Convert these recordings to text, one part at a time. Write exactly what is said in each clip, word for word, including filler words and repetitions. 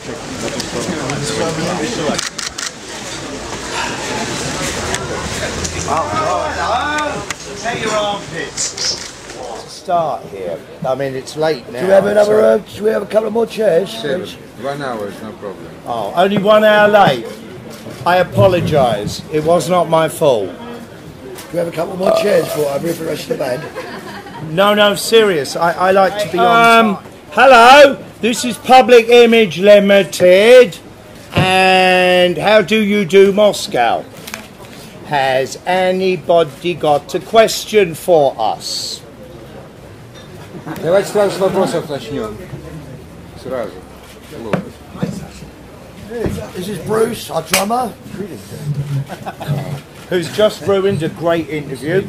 Start here. I mean, it's late now. Do we have another? Uh, do we have a couple of more chairs? Seven. One hour is no problem. Oh, only one hour late. I apologise. It was not my fault. Do we have a couple more chairs for over for the rest of the band? No, no, serious. I, I like to be on um, time. Hello, this is Public Image Limited. And how do you do, Moscow? Has anybody got a question for us? Давайте сразу с вопросов начнем. Сразу. This is Bruce, our drummer. Who's just ruined a great interview.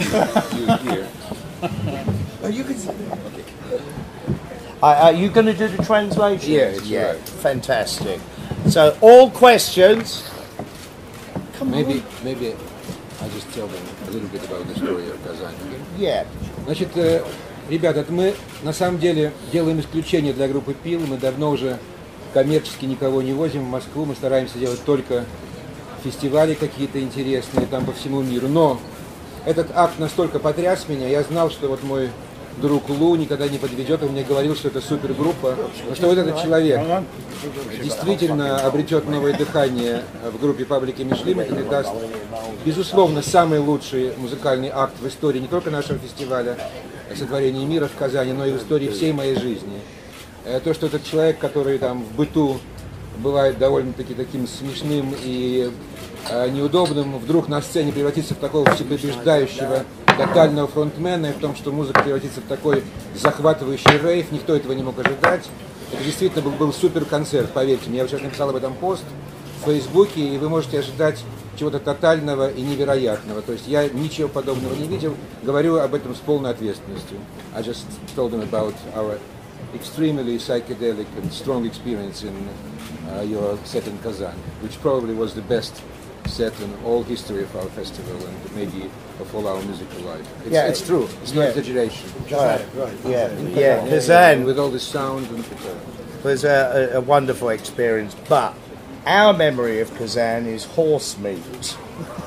Oh, you can. Uh, are you going to do the translation? Yeah, yeah, right. Fantastic. So, all questions. Come maybe, on. maybe I just tell them a little bit about the story of Kazan. Yeah. Значит, ребята, это мы на самом деле делаем исключение для группы Пил. Мы давно уже коммерчески никого не возим в Москву. Мы стараемся делать только фестивали какие-то интересные там по всему миру. Но этот акт настолько потряс меня. Я знал, что вот мой друг Лу никогда не подведет. Он мне говорил, что это супергруппа. Но что вот этот человек действительно обретет новое дыхание в группе Public Image Limited и даст, безусловно, самый лучший музыкальный акт в истории не только нашего фестиваля «Сотворение мира» в Казани, но и в истории всей моей жизни. То, что этот человек, который там в быту бывает довольно-таки таким смешным и э, неудобным, вдруг на сцене превратится в такого всепобеждающего тотального фронтмена, и в том, что музыка превратится в такой захватывающий рейв, никто этого не мог ожидать. Это действительно был, был супер концерт, поверьте мне. Я сейчас написал об этом пост в Фейсбуке, и вы можете ожидать чего-то тотального и невероятного. То есть я ничего подобного не видел, говорю об этом с полной ответственностью. I just told them about our extremely psychedelic and strong experience in uh, your set in Kazan, which probably was the best set in all history of our festival and maybe of all our musical life. It's, yeah, it's true. It's no yeah. exaggeration. Right, right. Yeah, yeah. yeah Kazan yeah, with all the sound and was a, a wonderful experience, but our memory of Kazan is horse meat.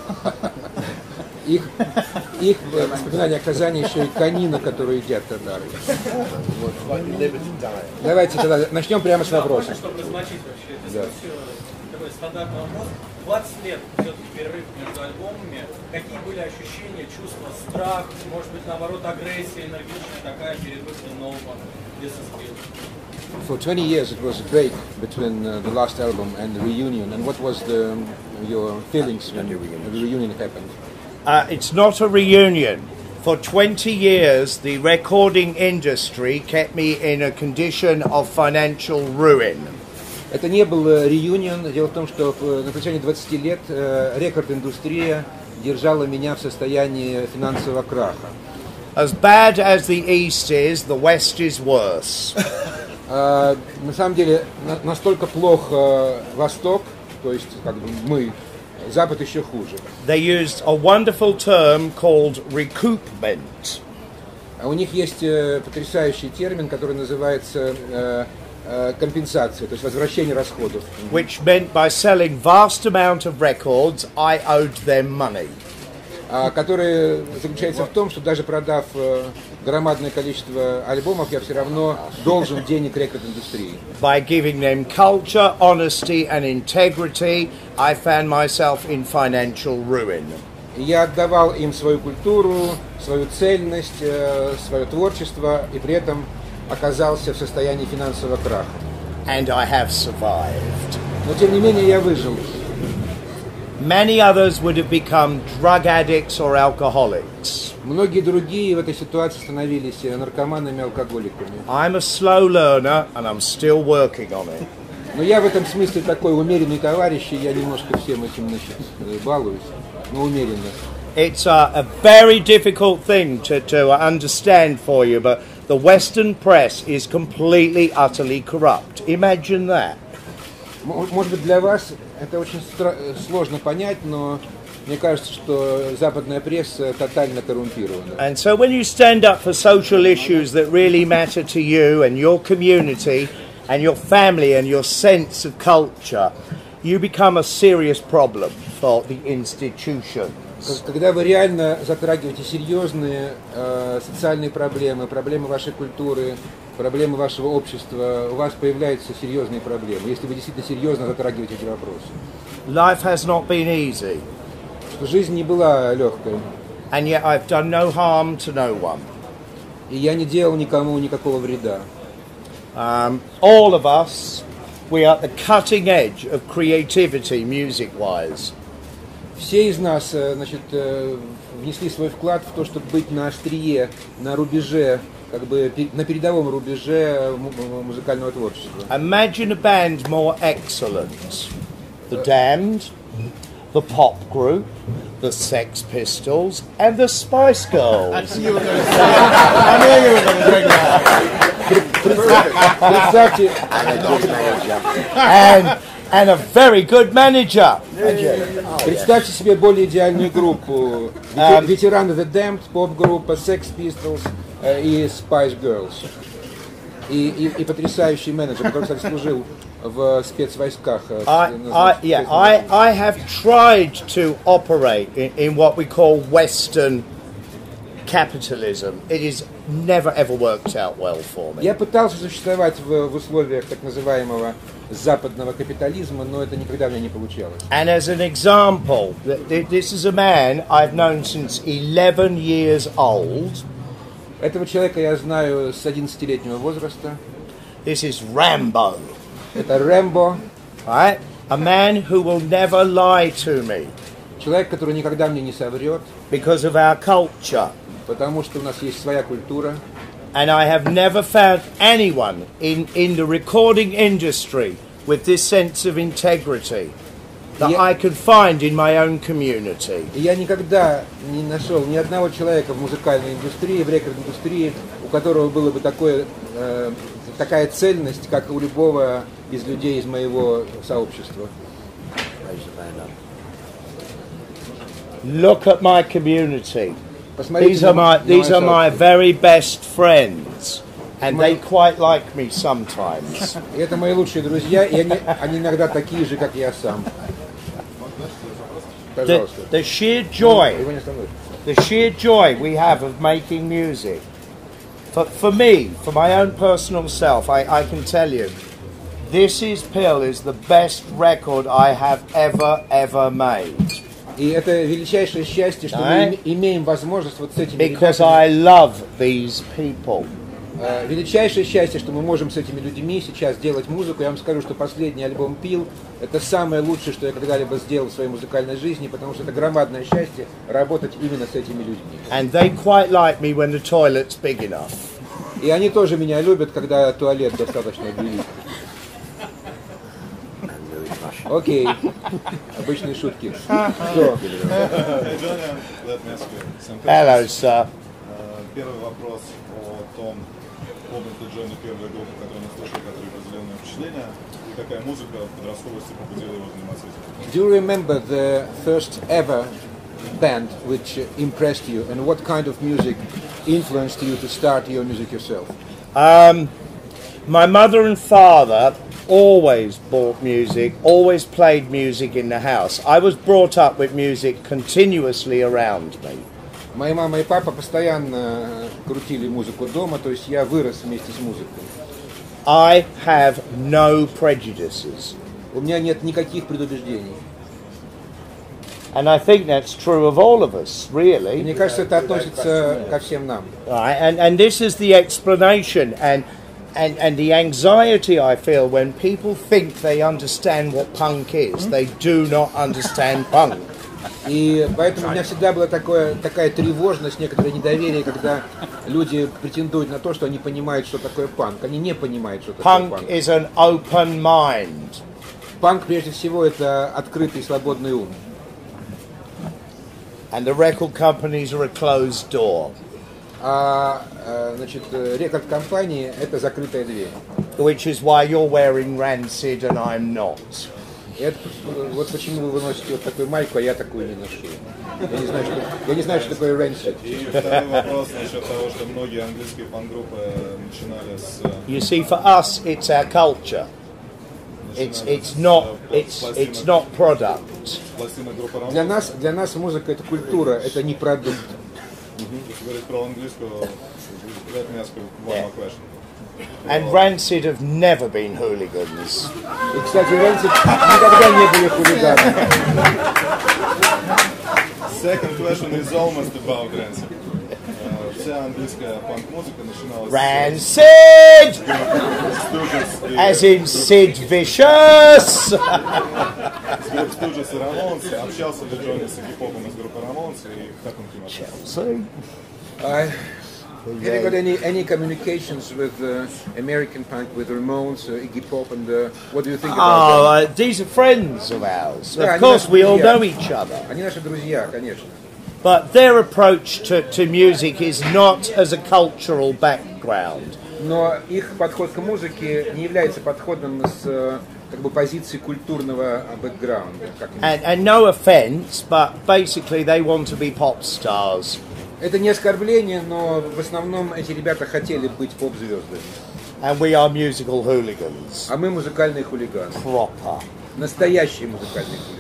Их, их воспоминания о Казани еще и конина, которую едят татары. Вот. Давайте тогда начнем прямо с вопроса. Чтобы размочить вообще да. Такой стандартный вопрос. двадцать лет все-таки перерыв между альбомами. Какие были ощущения, чувства, страх, может быть, наоборот, агрессия энергичная такая перед выходом нового диск-спила? For twenty years it was a break between uh, the last album and the reunion. And what was the, um, your feelings when the reunion happened? Uh, it's not a reunion. For twenty years, the recording industry kept me in a condition of financial ruin. Это не был реюнион. Дело в том, что на протяжении двадцати лет рекорд-индустрия держала меня в состоянии финансового краха. As bad as the East is, the West is worse. Uh, на самом деле настолько плох uh, Восток, то есть как бы мы, Запад еще хуже. They used a wonderful term called recoupment. А у них есть uh, потрясающий термин, который называется uh, uh, компенсация, то есть возвращение расходов. Which meant by selling vast amount of records, I owed them money. Uh, который заключается в том, что даже продав uh, громадное количество альбомов, я все равно должен денег рекорд-индустрии. By giving them culture, honesty and integrity, I found myself in financial ruin. Я отдавал им свою культуру, свою цельность, свое творчество, и при этом оказался в состоянии финансового краха. And I have survived. Но тем не менее я выжил. Many others would have become drug addicts or alcoholics. Многие другие в этой ситуации становились наркоманами, алкоголиками. I'm a slow learner and I'm still working on it. Но я в этом смысле такой умеренный товарищ, и я немножко всем этим, значит, балуюсь, но умеренно. It's a, a very difficult thing to, to understand for you, but the Western press is completely, utterly corrupt. Imagine that. Может быть, для вас это очень сложно понять, но мне кажется, что западная пресса тотально коррумпирована. And so when you stand up for social issues that really matter to you and your community, and your family and your sense of culture, you become a serious problem for the institution. Когда вы реально затрагиваете серьезные э, социальные проблемы, проблемы вашей культуры, проблемы вашего общества, у вас появляются серьезные проблемы, если вы действительно серьезно затрагиваете эти вопросы. Life has not been easy. Что жизнь не была легкой. And yet I've done no harm to no one. И я не делал никому никакого вреда. Um, all of us, we are at the cutting edge of creativity, music-wise. Все из нас, значит, внесли свой вклад в то, чтобы быть на острие, на рубеже, как бы на передовом рубеже музыкального творчества. Imagine a band more excellent. The Damned, the pop group, the Sex Pistols, and the Spice Girls. I knew you were going to say that. I knew you were going to bring that. Представьте, and, and a very good manager. Представьте себе более идеальную группу. Um, Ветераны The Damned, поп-группа, Sex Pistols э, и Spice Girls. И, и, и потрясающий менеджер, который, кстати, служил в спецвойсках. I, I, yeah, I, I have tried to operate in, in what we call Western capitalism. It has never ever worked out well for me. Я пытался существовать в, в условиях так называемого западного капитализма, но это никогда у меня не получалось. And as an example, this is a man I've known since eleven years old. Этого человека я знаю с одиннадцатилетнего возраста. This is Rambo. Это Рэмбо. Right? A man who will never lie to me. Человек, который никогда мне не соврет. Because of our culture. Потому что у нас есть своя культура. And I have never found anyone in, in the recording industry with this sense of integrity that Я... I could find in my own community. Я никогда не нашел ни одного человека в музыкальной индустрии, в рекорд-индустрии, у которого было бы такое, э, такая цельность, как у любого из людей из моего сообщества. Look at my community. Посмотрите These are my, на these are my сообщество. very best friends. And they quite like me sometimes. И это мои лучшие друзья, и они, они иногда такие же, как я сам. The, Пожалуйста. the sheer joy, Его не остановишь. the sheer joy we have of making music. For, for me, for my own personal self, I, I can tell you, This Is Pill is the best record I have ever, ever made. И это величайшее счастье, что Да? мы имеем возможность вот с этими Because ребятами. I love these people. Э, Величайшее счастье, что мы можем с этими людьми сейчас делать музыку. Я вам скажу, что последний альбом «Пил» — это самое лучшее, что я когда-либо сделал в своей музыкальной жизни, потому что это громадное счастье работать именно с этими людьми. And they quite like me when the toilet's big enough. И они тоже меня любят, когда туалет достаточно велик. Окей. Обычные шутки. Что? Hello, sir. Первый вопрос о том, помните ли Джонни первую группу, которую мы слышали, которая произвела на впечатление, и какая музыка в подростковости побудила его заниматься этим? Do you remember the first ever band which impressed you, and what kind of music influenced you to start your music yourself? Um, my mother and father always bought music, always played music in the house. I was brought up with music continuously around me. Моя мама и папа постоянно крутили музыку дома, то есть я вырос вместе с музыкой. I have no prejudices. У меня нет никаких предубеждений. And I think that's true of all of us, really. Мне кажется, это относится ко всем нам. Right, and, and this is the explanation and, and, and the anxiety I feel when people think they understand what punk is. They do not understand punk. И поэтому у меня всегда была такое, такая тревожность, некоторое недоверие, когда люди претендуют на то, что они понимают, что такое панк. Они не понимают, что такое Punk панк. is an open mind. Панк, прежде всего, это открытый, свободный ум. And the record companies are a closed door. А, значит, рекорд-компании — это закрытая дверь. Which is why you're wearing Rancid and I'm not. Это, вот почему вы выносите вот такую майку, а я такую не ношу. Я не знаю, что, я не знаю, что такое rancid. И второй вопрос насчет того, что многие английские пан-группы начинали с... You see, for us, it's our culture. It's it's not it's it's not product. пластинок группы Рамонс. Для нас, для нас музыка это культура, это не продукт. Если говорить про английскую, let me ask you one more question. And Rancid have never been hooligans. И, кстати, Rancid никогда не были хулиганами. Second question is almost about Rancid. Uh, вся английская панк-музыка начиналась Rancid! с Stooges и- As in Sid Vicious! с группы Stooges и Рамонс. Общался ли Джонни с хип-хопом из группы Рамонс и как он к ним относится? See? I, have you got any, any communications with uh, American punk, with Ramones, uh, Iggy Pop, and uh, what do you think Oh, about them? uh, these are friends of ours. Yeah, Of course, we all yeah. know each other. Они наши друзья, конечно. But their approach to, to music is not as a cultural background. Но их подход к музыке не является подходом с э, как бы позиции культурного бэкграунда. Как им- And, and no offence, but basically they want to be pop stars. Это не оскорбление, но в основном эти ребята хотели быть поп-звездами. And we are musical hooligans. А мы музыкальные хулиганы. Proper. Настоящие музыкальные хулиганы.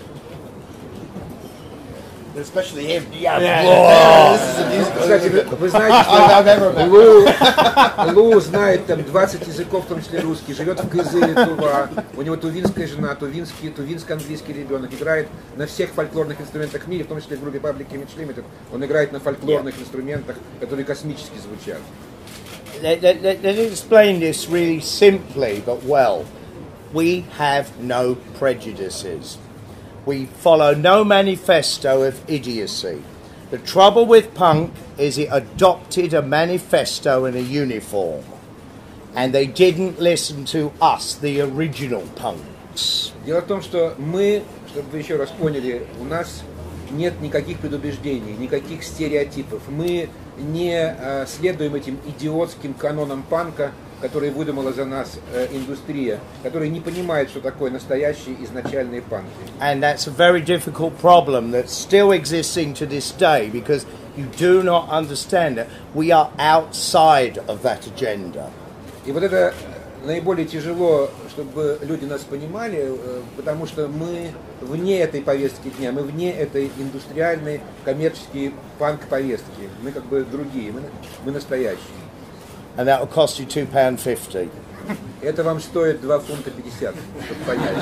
Especially him. Кстати, вы, вы знаете, что Лу, Лу знает там двадцать языков, в том числе русский, живет в Кызыле, Тува, у него тувинская жена, тувинский, тувинско-английский ребенок, играет на всех фольклорных инструментах в мире, в том числе в группе Public Image Limited, он играет на фольклорных инструментах, которые космически звучат. Let, let, let, let me explain this really simply but well. We have no prejudices. We follow no manifesto of idiocy. The trouble with punk is it adopted a manifesto and a uniform. And they didn't listen to us, the original punks. Дело в том, что мы, чтобы вы еще раз поняли, у нас нет никаких предубеждений, никаких стереотипов. Мы не э, следуем этим идиотским канонам панка, которые выдумала за нас э, индустрия, которая не понимает, что такое настоящие изначальные панки. And that's a very difficult problem that still existing to this day because you do not understand it. We are outside of that agenda. И вот это наиболее тяжело, чтобы люди нас понимали, э, потому что мы вне этой повестки дня, мы вне этой индустриальной, коммерческой панк-повестки. Мы как бы другие, мы, мы настоящие. And that will cost you two pounds fifty. Это вам стоит два фунта пятьдесят, чтобы понять.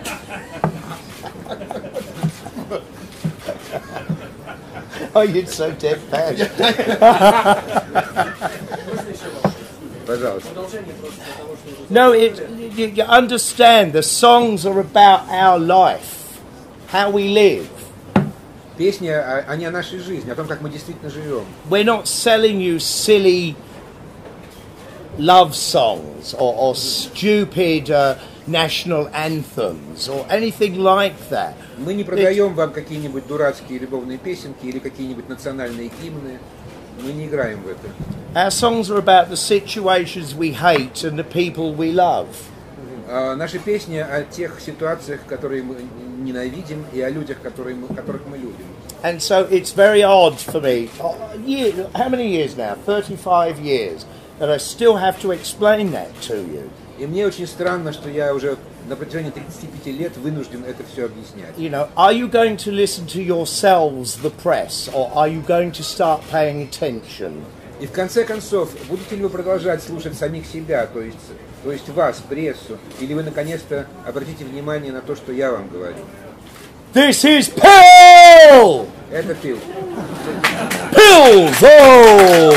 Oh, you're so deadpan. Пожалуйста. No, it, you, you understand, the songs are about our life, how we live. Песни, а- они о нашей жизни, о том, как мы действительно живем. We're not selling you silly love songs or, or stupid uh, national anthems or anything like that. Мы не продаем вам какие-нибудь дурацкие любовные песенки или какие-нибудь национальные гимны. Мы не играем в это. Our songs are about the situations we hate and the people we love. А наши песни о тех ситуациях, которые мы ненавидим, и о людях, которые мы, которых мы любим. And so it's very odd for me, oh, year, how many years now? thirty-five years, that I still have to explain that to you. И мне очень странно, что я уже на протяжении тридцати пяти лет вынужден это все объяснять. You know, are you going to listen to yourselves, the press, or are you going to start paying attention? И в конце концов, будете ли вы продолжать слушать самих себя, то есть, то есть вас, прессу, или вы наконец-то обратите внимание на то, что я вам говорю? This is Pill! Это пил. Pills! Oh!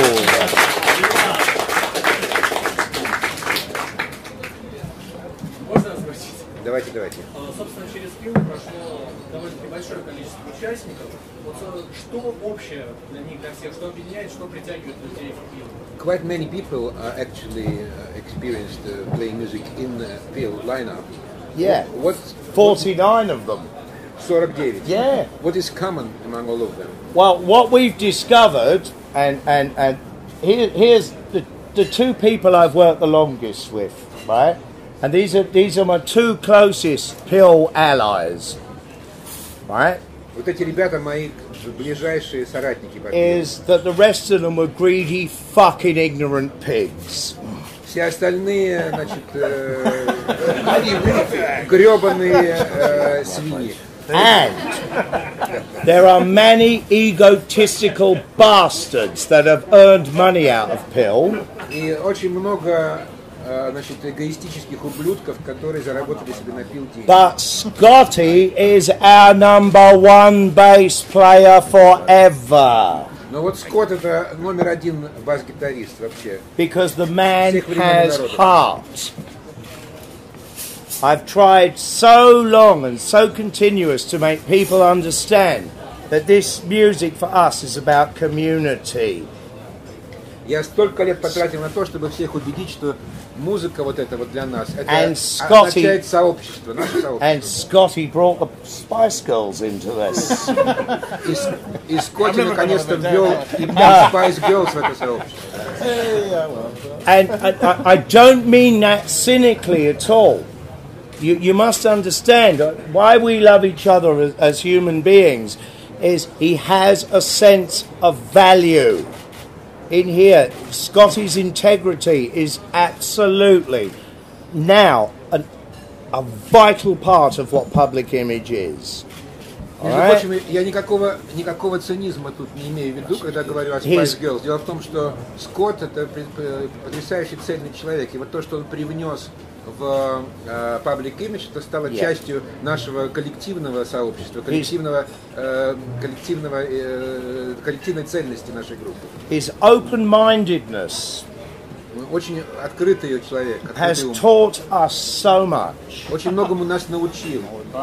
Можно спросить? Давайте, давайте. А, Собственно, через пил прошло довольно-таки большое количество участников. Вот э, что общее для них, для всех, что объединяет, что притягивает людей в пил? Quite many people are actually uh, experienced uh, playing music in the Peel lineup. Yeah, What? forty-nine of them. сорок девять. Yeah. What is common among all of them? Well, what we've discovered, and, and, and here, here's the, the two people I've worked the longest with, right? and these are these are my two closest Pill allies, right? Вот эти ребята мои ближайшие соратники по Is that the rest of them were greedy, fucking ignorant pigs. Все остальные, значит, э, гребаные э, свиньи. And there are many egotistical bastards that have earned money out of Pill. И очень много, э, значит, эгоистических ублюдков, которые заработали себе на пил деньги. But Scotty is our number one bass player forever. Но вот Скотт это номер один бас-гитарист вообще. Because the man Всех времен has народа. heart. I've tried so long and so continuous to make people understand that this music for us is about community. Я столько лет потратил на то, чтобы всех убедить, что музыка вот эта вот для нас, это And Scotty- означает сообщество, наше сообщество. And Scotty brought the Spice Girls into this. И, С- и Скотти наконец-то ввел и Spice Girls в это сообщество. And I, I, I don't mean that cynically at all. You, you must understand uh, why we love each other as, as human beings is he has a sense of value. In here, Scotty's integrity is absolutely now an, a vital part of what public image is. Между Alright? прочим, я никакого, никакого цинизма тут не имею в виду, когда говорю о He's- Spice Girls. Дело в том, что Скотт это при- при- потрясающий цельный человек. И вот то, что он привнес в э, public image, это стало Yeah. частью нашего коллективного сообщества, коллективного, э, коллективного, э, коллективной цельности нашей группы. His open-mindedness Он очень открытый человек, has открытый ум. taught us so much. Очень многому нас научил.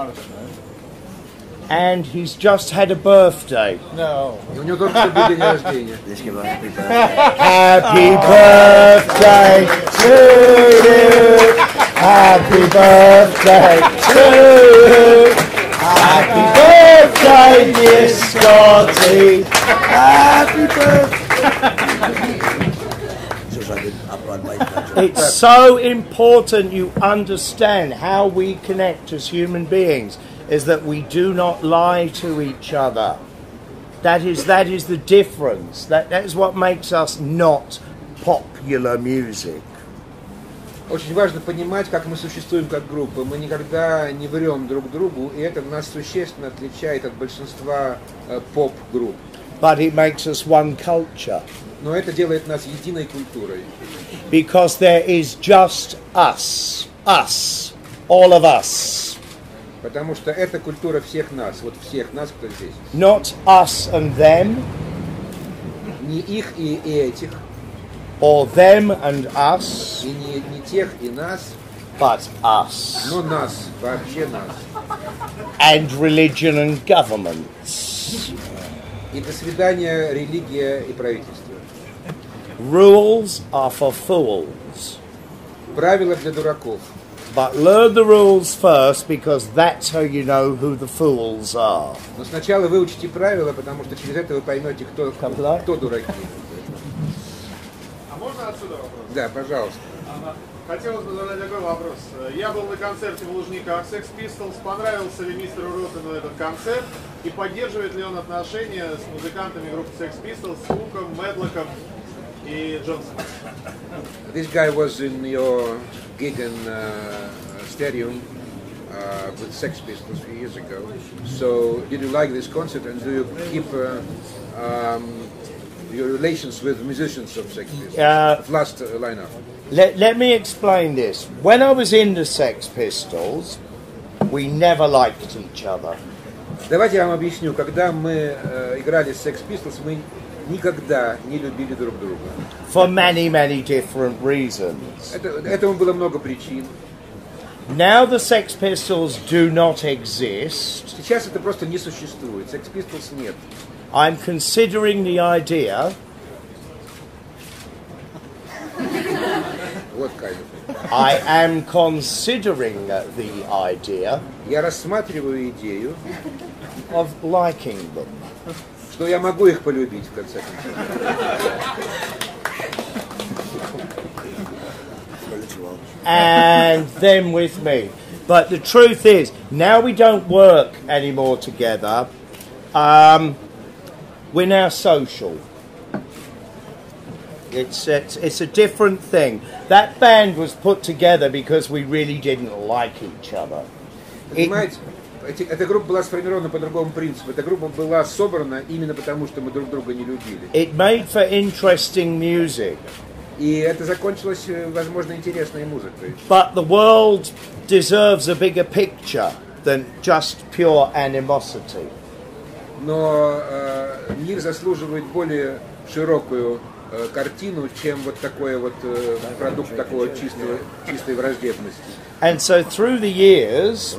And he's just had a birthday. И у него только что был день рождения. Let's give a happy birthday. Happy birthday to you. Happy birthday to you. Happy birthday, dear Scotty. Happy birthday. Just like an upright bass player. It's so important you understand how we connect as human beings is that we do not lie to each other. That is that is the difference. That that is what makes us not popular music. Очень важно понимать, как мы существуем как группа. Мы никогда не врем друг другу, и это нас существенно отличает от большинства э, поп-групп. But it makes us one culture. Но это делает нас единой культурой. Because there is just us. Us. All of us. Потому что это культура всех нас, вот всех нас, кто здесь. Not us and them, Не их и, и этих, or them and us, и не, не тех и нас, but us. но нас, вообще нас. And religion and governments. И до свидания, религия и правительство. Rules are for fools. Правила для дураков. But learn the rules first because that's how you know who the fools are. Но сначала выучите правила, потому что через это вы поймете, кто, Как да? кто дураки. А можно отсюда вопрос? Да, пожалуйста. Ага. Хотелось бы задать такой вопрос. Я был на концерте в Лужниках Sex Pistols. Понравился ли мистеру Ротену этот концерт? И поддерживает ли он отношения с музыкантами группы Sex Pistols, с Луком, Медлоком и Джонсоном? This guy was in your gig in uh, Stadium uh, with Sex Pistols a few years ago. So, did you like this concert, and do you keep uh, um, your relations with musicians of Sex Pistols? Uh, of last uh, lineup. Let, let me explain this. When I was in the Sex Pistols, we never liked each other. Давайте я вам объясню. Когда мы э, играли с Sex Pistols, мы никогда не любили друг друга. For many, many different reasons. Это, этому было много причин. Now the Sex Pistols do not exist. Сейчас это просто не существует. Sex Pistols нет. I'm considering the idea Вот kind of. I am considering the idea Я рассматриваю идею, of liking them. что я могу их полюбить, в конце концов. and them with me. But the truth is, now we don't work anymore together. Um, we're now social. It's, it's it's a different thing. That band was put together because we really didn't like each other. It, Понимаете, эти- эта группа была сформирована по другому принципу. Эта группа была собрана именно потому, что мы друг друга не любили. it made for interesting music, И это закончилось, э, возможно, интересной музыкой. but the world deserves a bigger picture than just pure animosity. Но э, мир заслуживает более широкую э, картину, чем вот такой вот э, продукт такого чистого, чистой враждебности. And so through the years,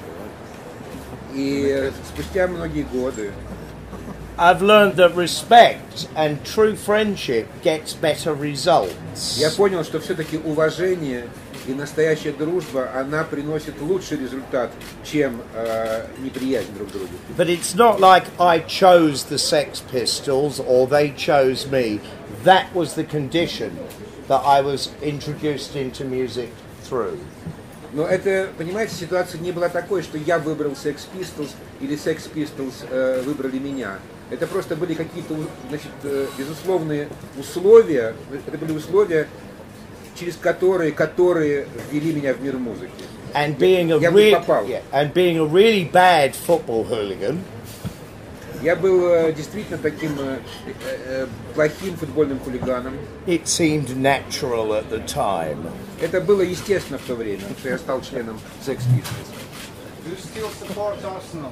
И э, спустя многие годы I've learned that respect and true friendship gets better results. я понял, что все-таки уважение и настоящая дружба, она приносит лучший результат, чем э, неприязнь друг к другу. But it's not like I chose the Sex Pistols or they chose me. That was the condition that I was introduced into music through. Но это, понимаете, ситуация не была такой, что я выбрал Sex Pistols или Sex Pistols э, выбрали меня. Это просто были какие-то, значит, э, безусловные условия, это были условия, через которые, которые ввели меня в мир музыки. And being a Я в них real, попал. yeah, and being a really bad football hooligan, Я был э, действительно таким э, э, плохим футбольным хулиганом. it seemed natural at the time. Это было естественно в то время, что я стал членом Sex Pistols. Do you still support Arsenal?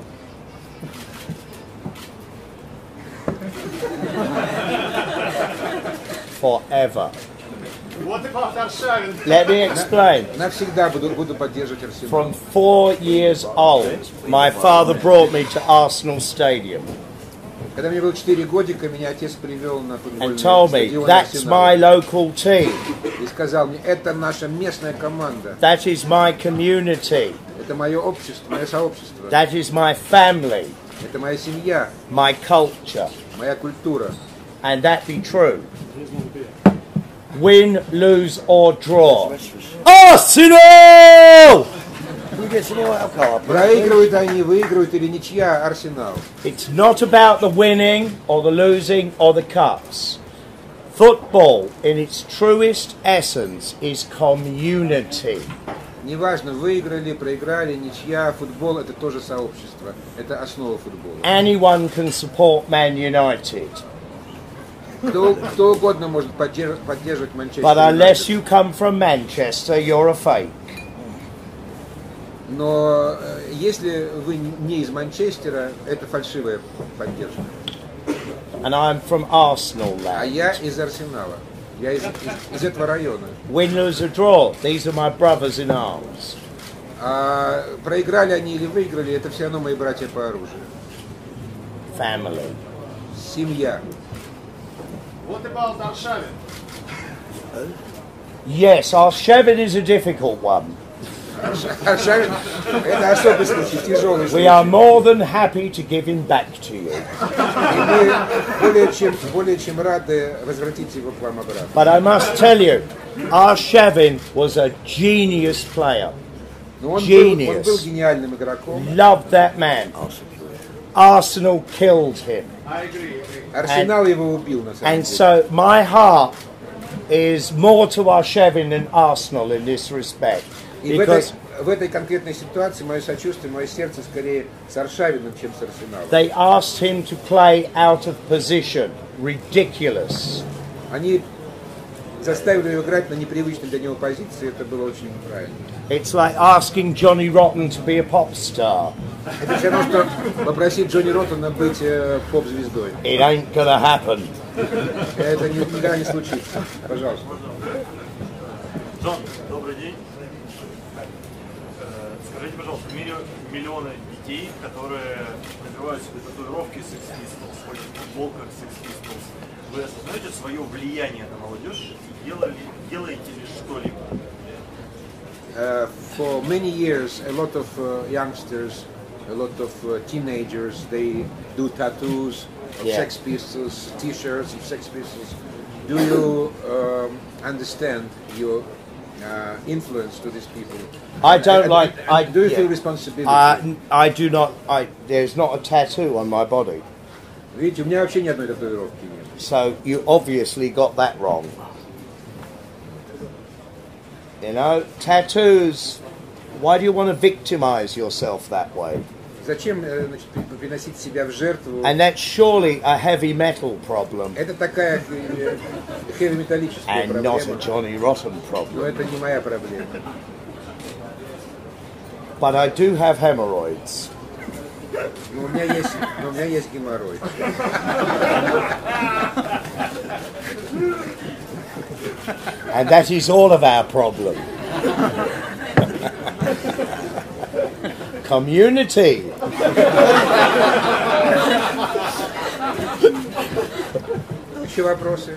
Forever. What about Arshavin? Let me explain. Навсегда буду, буду поддерживать Арсенал. From four years old, my father brought me to Arsenal Stadium Когда мне было четыре годика, меня отец привел на футбольный and told me, стадион that's my Арсенала local team, и сказал мне, это наша местная команда, that is my community, это мое общество, мое сообщество, that is my family, это моя семья, my culture, моя культура. and that be true. Win, lose or draw. Arsenal! Who gets any more alcohol? Проигрывают они, выигрывают или ничья, Арсенал. It's not about the winning or the losing or the cups. Football, in its truest essence, is community. Неважно, выиграли, проиграли, ничья, футбол это тоже сообщество, это основа футбола. Anyone can support Man United, Кто, кто угодно может поддерж- поддерживать Манчестер but unless Юнайтед. you come from Manchester, you're a fake. Но э, если вы не из Манчестера, это фальшивая поддержка. And I'm from Arsenal А land. я из Арсенала. Я из, из, из этого района. Win, lose or draw, these are my brothers in arms. А проиграли они или выиграли, это все равно мои братья по оружию. Family. Семья. What about Arshavin? Yes, Arshavin is a difficult one. Аршавин – это особый случай, тяжелый We случай. are more than happy to give him back to you. И мы более чем, более чем рады возвратить его к вам обратно. But I must tell you, Arshavin was a genius player. Но он был, он Genius. был гениальным игроком. Loved that man. Arsenal killed him. I agree, agree. Арсенал его убил, на самом And деле. so my heart is more to Arshavin than Arsenal in this respect. И в этой, Because в этой конкретной ситуации мое сочувствие, мое сердце скорее с Аршавиным, чем с Арсеналом. they asked him to play out of position. Ridiculous. Они заставили его играть на непривычной для него позиции, это было очень неправильно. It's like asking Johnny Rotten to be a pop star. Это все равно, что попросить Джонни Роттона быть э, поп-звездой. It ain't gonna happen. Это ни- никогда не случится. Пожалуйста. Джон, добрый день. Э, Скажите, пожалуйста, в мире миллионы детей, которые набивают себе татуировки Sex Pistols, ходят в футболках Sex Pistols. Вы осознаете свое влияние на молодежь и делали, делаете ли что-либо? Uh, for many years, a lot of uh, youngsters, a lot of uh, teenagers, they do tattoos of Yeah. Sex Pistols, T-shirts of Sex Pistols. Do you um, understand your uh, influence to these people. I don't And- like. and I do you yeah. feel responsibility? Uh, I do not. I there's not a tattoo on my body, Видите, у меня вообще ни одной татуировки нет. so you obviously got that wrong. You know, tattoos. Why do you want to victimize yourself that way? Зачем э, значит, при- приносить себя в жертву? And that's surely a heavy metal problem, Это такая э, хэви-металлическая and not a проблема. Johnny Rotten Но problem. это не моя проблема. But I do have hemorrhoids. Но у меня есть, но у меня есть геморрой. And that is all of our problem. Community. Еще вопросы?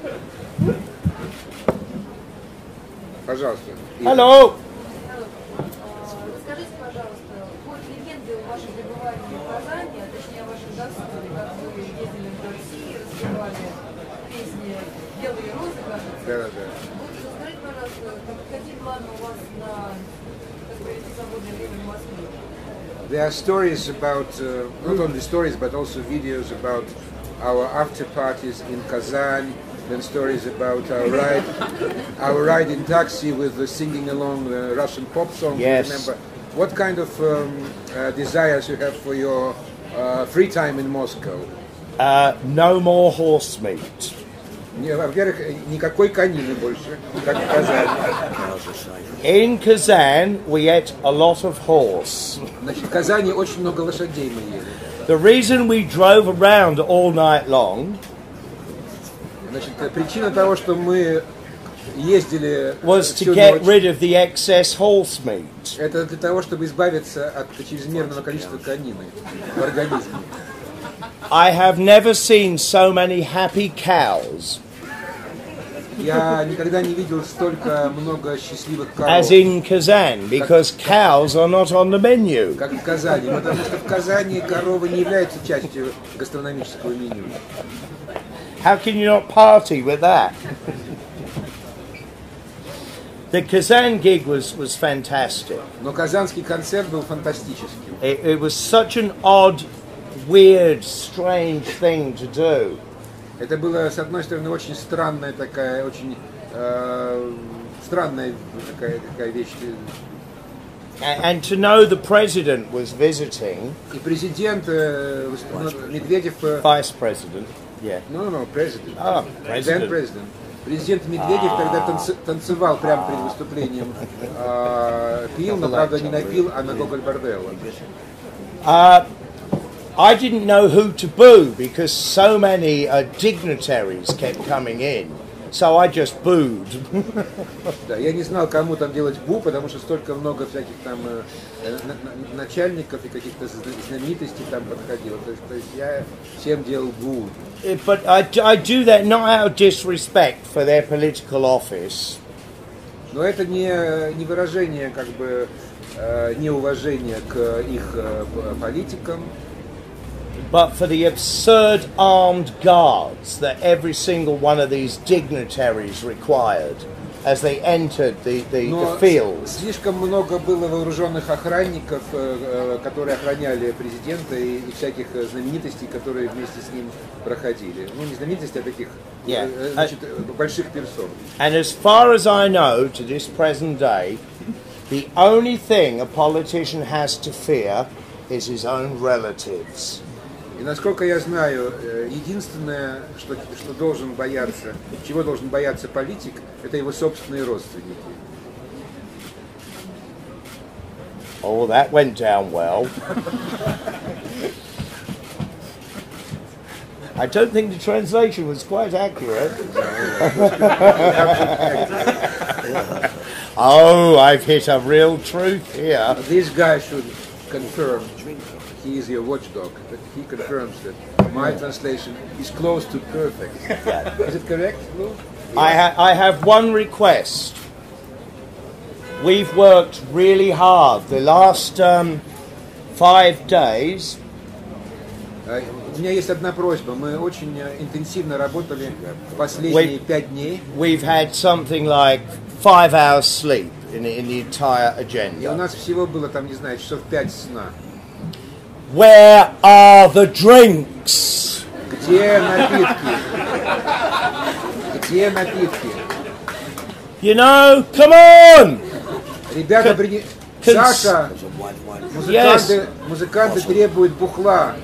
Пожалуйста. Hello. Скажите, пожалуйста, ход легенды о вашем пребывании в Казани, а точнее о вашем досуге, как вы ездили в России, распевали песни «Белые розы», кажется. Да, да, да. Вот скажите, пожалуйста, как- какие планы у вас на, как провести свободное время в Москве? There are stories about, uh, not only stories, but also videos about our after parties in Kazan, then stories about our ride, our ride in taxi with the singing along the Russian pop songs. Yes. Remember, what kind of um, uh, desires you have for your uh, free time in Moscow? Uh, no more horse meat. Не, во-первых, никакой конины больше, как в Казани. In Kazan, we ate a lot of horse. Значит, в Казани очень много лошадей мы ели. The reason we drove around all night long Значит, причина того, что мы ездили was to всю get ночь, rid of the excess horse meat. это для того, чтобы избавиться от чрезмерного количества конины в организме. I have never seen so many happy cows Я никогда не видел столько много счастливых коров, as in Kazan, because cows are not on the menu. как в Казани, потому что в Казани коровы не являются частью гастрономического меню. How can you not party with that? The Kazan gig was, was fantastic. Но казанский концерт был фантастическим. It, it was such an odd, weird, strange thing to do. Это было, с одной стороны, очень странная такая, очень э, странная такая, такая вещь. A- And to know the president was visiting, И президент э, ну, Медведев, э, vice president, yeah. ну, ну, президент, Ah, президент, president. президент. Президент Медведев тогда танц- танцевал прямо перед выступлением, э, пил, но правда не на пил, а на Гоголь Борделло. Uh, I didn't know who to boo because so many uh, dignitaries kept coming in. So I just booed. Да, я не знал, кому там делать бу, потому что столько много всяких там э, на- на- начальников и каких-то зна- знаменитостей там подходило. То есть, то есть я всем делал бу. But I, I do that not out of disrespect for their political office, Но это не, не выражение как бы э, неуважения к их э, п- политикам, but for the absurd armed guards that every single one of these dignitaries required as they entered the, the, the но field. слишком много было вооруженных охранников, э, э, которые охраняли президента и, и всяких э, знаменитостей, которые вместе с ним проходили. Ну, не знаменитостей, а таких э, Yeah. э, значит, э, больших персон. And as far as I know, to this present day, the only thing a politician has to fear is his own relatives. И насколько я знаю, э, единственное, что, что должен бояться, чего должен бояться политик, это его собственные родственники. Oh, that went down well. I don't think the translation was quite accurate. Oh, I've hit a real truth here. This guy should confirm he is your watchdog, but he confirms that my translation is close to perfect. Is it correct, Lou? I, ha- I have one request. We've worked really hard. The last um, five days, Э, У меня есть одна просьба. Мы очень э, интенсивно работали в последние Wait. пять дней. we've had something like five hours sleep in, in the entire И у agenda. нас всего было там, не знаю, часов пять сна. Where are the drinks? Где напитки? Где напитки? You know, come on! Ребята, приди... Cons- Саша, музыканты, музыканты требуют бухла.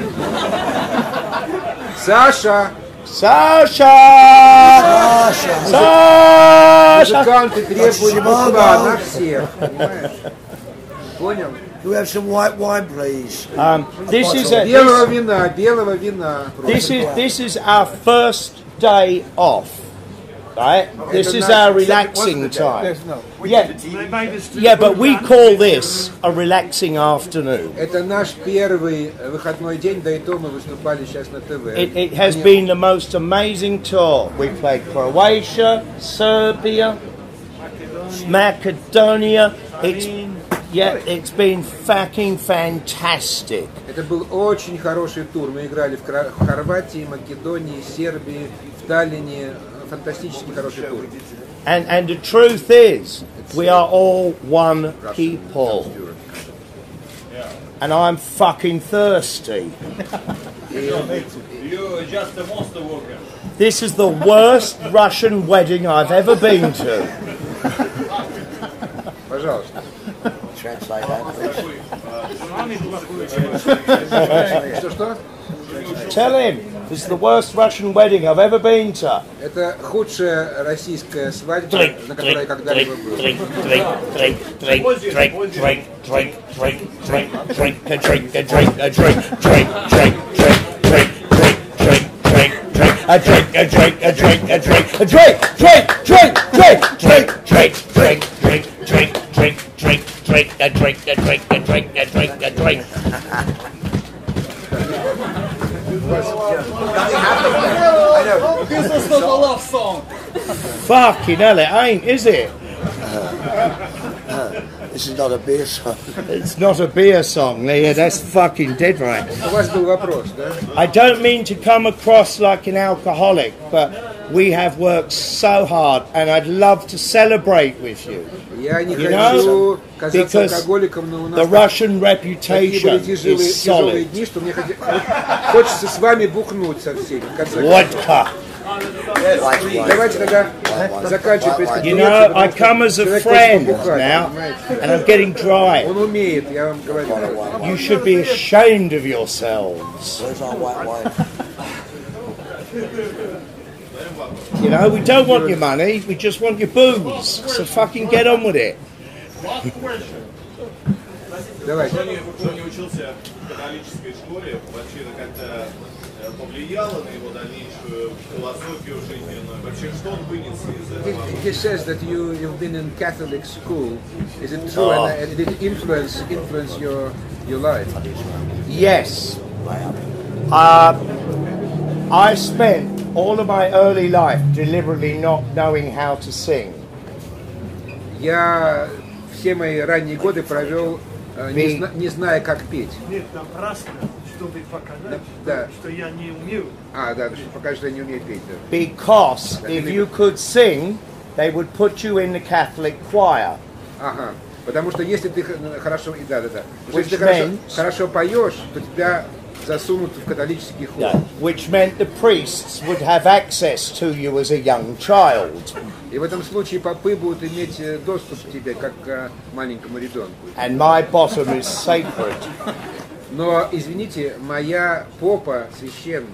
Саша! Sasha! Саша, Sasha! Музыканты требуют бухла на всех, понимаешь? Понял? can we have some white wine, please? Um, this is a, Белого this, вина, белого вина. this is this is our first day off, right? This is our relaxing time. Yeah, yeah, but we call this a relaxing afternoon. Это наш первый выходной день, да и то мы выступали сейчас на ТВ. It, it has been the most amazing tour. We played Croatia, Serbia, Macedonia. It's yeah, it's been fucking fantastic. Это был очень хороший тур. Мы играли в Кра- в Хорватии, Македонии, Сербии, в Таллине. Фантастически хороший тур. And and the truth is, we are all one people. And I'm fucking thirsty. You just a monster worker. This is the worst Russian wedding I've ever been to. Пожалуйста. Translate that, please. Что-что? Tell him, this is the worst Russian wedding I've ever been to. Это худшая российская свадьба, Drink, на которой я drink, когда-либо drink, был. drink, drink, drink, drink, drink, drink, drink, drink, drink, drink, a drink, a drink, a drink, drink, drink, drink, drink, drink, drink, drink, drink, a drink, a drink, a drink, a drink, a drink, drink, drink, drink, drink, drink, drink, drink, drink, drink, drink, drink, a drink, a drink, a drink, a drink, a drink. This is not a love song. Fucking hell, it ain't, is it? This is not a beer song. It's not a beer song, Leah. That's fucking dead right. У вас был вопрос, да? I don't mean to come across like an alcoholic, but we have worked so hard, and I'd love to celebrate with you. Я не You хочу know, казаться because алкоголиком, но у the нас Russian такие reputation были тяжелые, is тяжелые solid. дни, что мне хоти- хочется с вами бухнуть со всеми. в конце концов. Vodka. White wine. Давайте тогда заканчивать You пресконференцию, know, потому I что come as a человек friend хочет побухать, now, понимаете? and I'm getting dry. Он умеет, я вам говорю. You should be ashamed of yourselves. Where's our white wine? You know, we don't want your money, we just want your booze. So fucking get on with it. Давайте. Джонни, Джонни учился в католической школе, вообще это как-то э, повлияло на его дальнейшую философию жизненную. Вообще, что он вынес из этого? He says that you you've been in Catholic school. Is it true? Oh. And, and did it influence influence your your life? Yes. Uh, I spent all of my early life deliberately not knowing how to sing. Я все мои ранние годы провел э, не, Ты- зна- не зная, как петь. Нет, напрасно, чтобы показать, Да. что я не умею. А, да, чтобы показать, что я не умею петь. Да. Because if you could sing, they would put you in the Catholic choir. Ага. Потому что если ты х- хорошо, и да, да, да. Потому что Which если ты хорошо, means- хорошо поешь, то тебя засунут в католический хор. Yeah. Which meant the priests would have access to you as a young child. И в этом случае попы будут иметь э, доступ к тебе, как к маленькому ребенку. And my bottom is sacred. Но, извините, моя попа священна.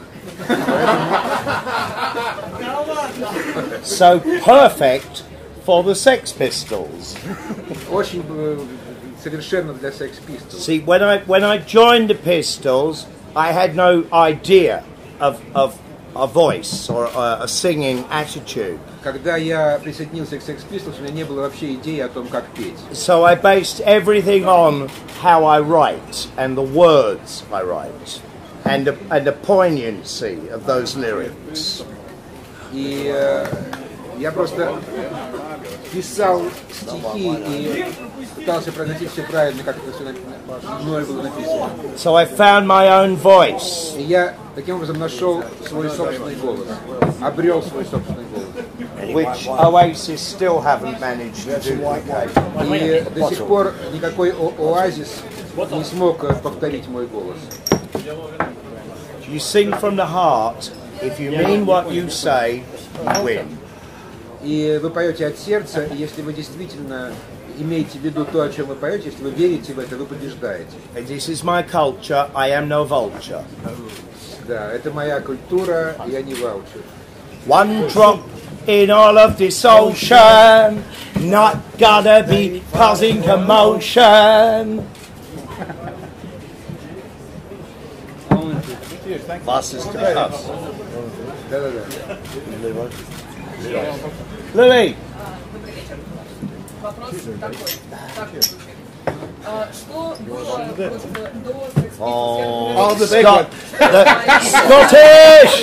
So perfect for the Sex Pistols. Очень э, совершенно для Sex Pistols. See, when I when I joined the Pistols, I had no idea of of a voice or a, a singing attitude. Когда я присоединился к Sex Pistols, у меня не было вообще идеи о том, как петь. So I based everything on how I write and the words I write, and the, and the poignancy of those lyrics. И э, я просто писал стихи и пытался произносить все правильно, как это все мной было написано. So I found my own voice. И я таким образом нашел свой собственный голос, обрел свой собственный голос. And which Oasis still haven't managed to duplicate. И до сих пор никакой О- Оазис не смог э, повторить мой голос. You sing from the heart. If you mean what you say, you win. И вы поете от сердца, и если вы действительно имеете в виду то, о чем вы поете, если вы верите в это, вы побеждаете. And this is my culture. I am no vulture. Да, это моя культура, я не ваучер. One drop in all of this ocean, not gonna be causing commotion. Fastest to us. Да-да-да. Louis. Вопрос такой. Так, а, что было вот до секс-пистолс? Scott, the Scottish.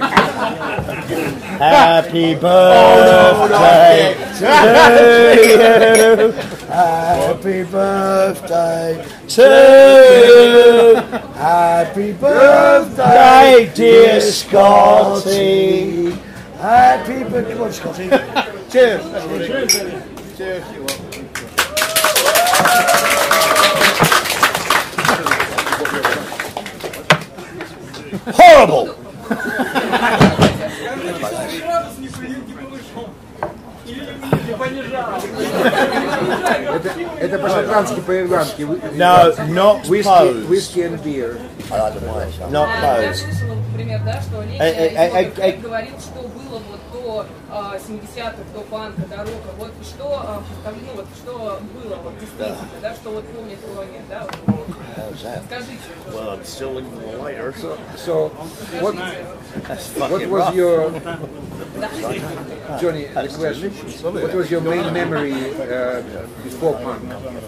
Happy birthday to you. Happy birthday to you. Happy birthday, dear Scotty. Happy birthday, come on, Scotty. Cheers. Cheers. Horrible. Это, это по-шотландски, по-ирландски. No, not Whiskey, pose. whiskey and beer. Not Я pose. слышала, например, да, что Леня Эй, эй, эй, эй, эй. говорил, что было вот до а, семидесятых, до панка, до рока, вот что, а, там, ну, вот, что было вот, действительно, да, что вот помнит в голове, да, вот. Скажите. Well, I'm still looking for the lighter. So, so what, That's what fucking was rough. your, Johnny, the question, what was your main memory uh, before punk?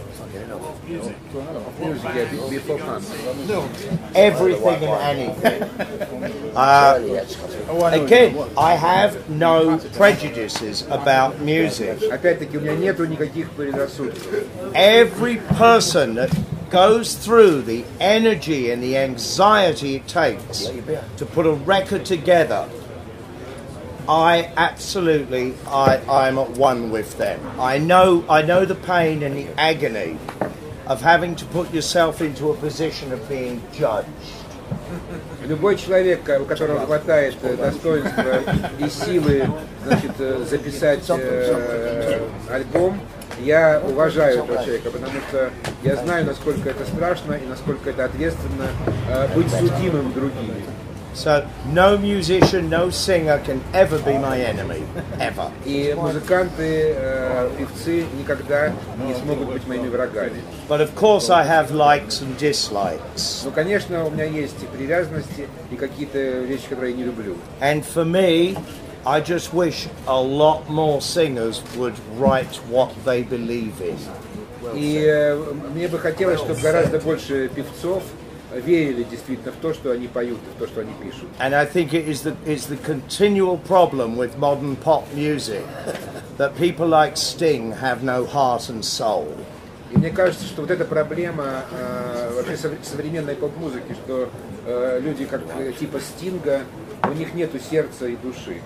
Music, yeah, be- before punk. Everything and anything. Uh, again, I have no prejudices about music. Опять-таки, у меня нету никаких предрассудков. Every person that goes through the energy and the anxiety it takes to put a record together, I absolutely, I, I'm at one with them. I know, I know the pain and the agony of having to put yourself into a position of being judged. Любой человек, у которого хватает э, достоинства и силы, значит, э, записать э, альбом, я уважаю этого человека, потому что я знаю, насколько это страшно и насколько это ответственно э, быть судимым другими. So no musician, no singer can ever be my enemy, ever. И музыканты, э, певцы никогда не смогут быть моими врагами. But of course I have likes and dislikes. Но, конечно, у меня есть и привязанности, и какие-то вещи, которые я не люблю. And for me, I just wish a lot more singers would write what they believe in. И э, мне бы хотелось, чтобы гораздо больше певцов верили действительно в то, что они поют, в то, что они пишут. And I think it is the, it's the continual problem with modern pop music that people like Sting have no heart and soul. И мне кажется, что вот эта проблема э, вообще сов- современной поп-музыки, что э, люди как э, типа Стинга, у них нету сердца и души.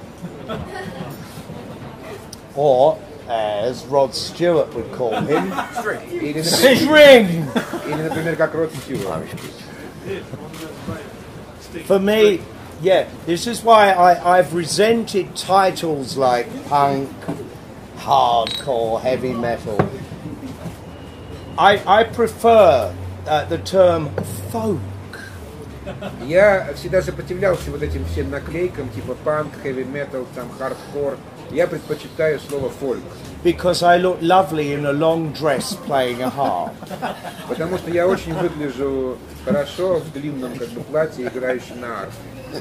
Or, as Rod Stewart would call him, Или, String! или, например, как Род Стюарт. For me, yeah, this is why I, I've resented titles like punk, hardcore, heavy metal. I, I prefer uh, the term folk. Я всегда сопротивлялся вот этим всем наклейкам, типа панк, хэви метал, там, хардкор. Я предпочитаю слово фольк. Because I look lovely in a long dress playing a harp. Потому что я очень выгляжу хорошо в длинном как бы платье, играющем на арфе.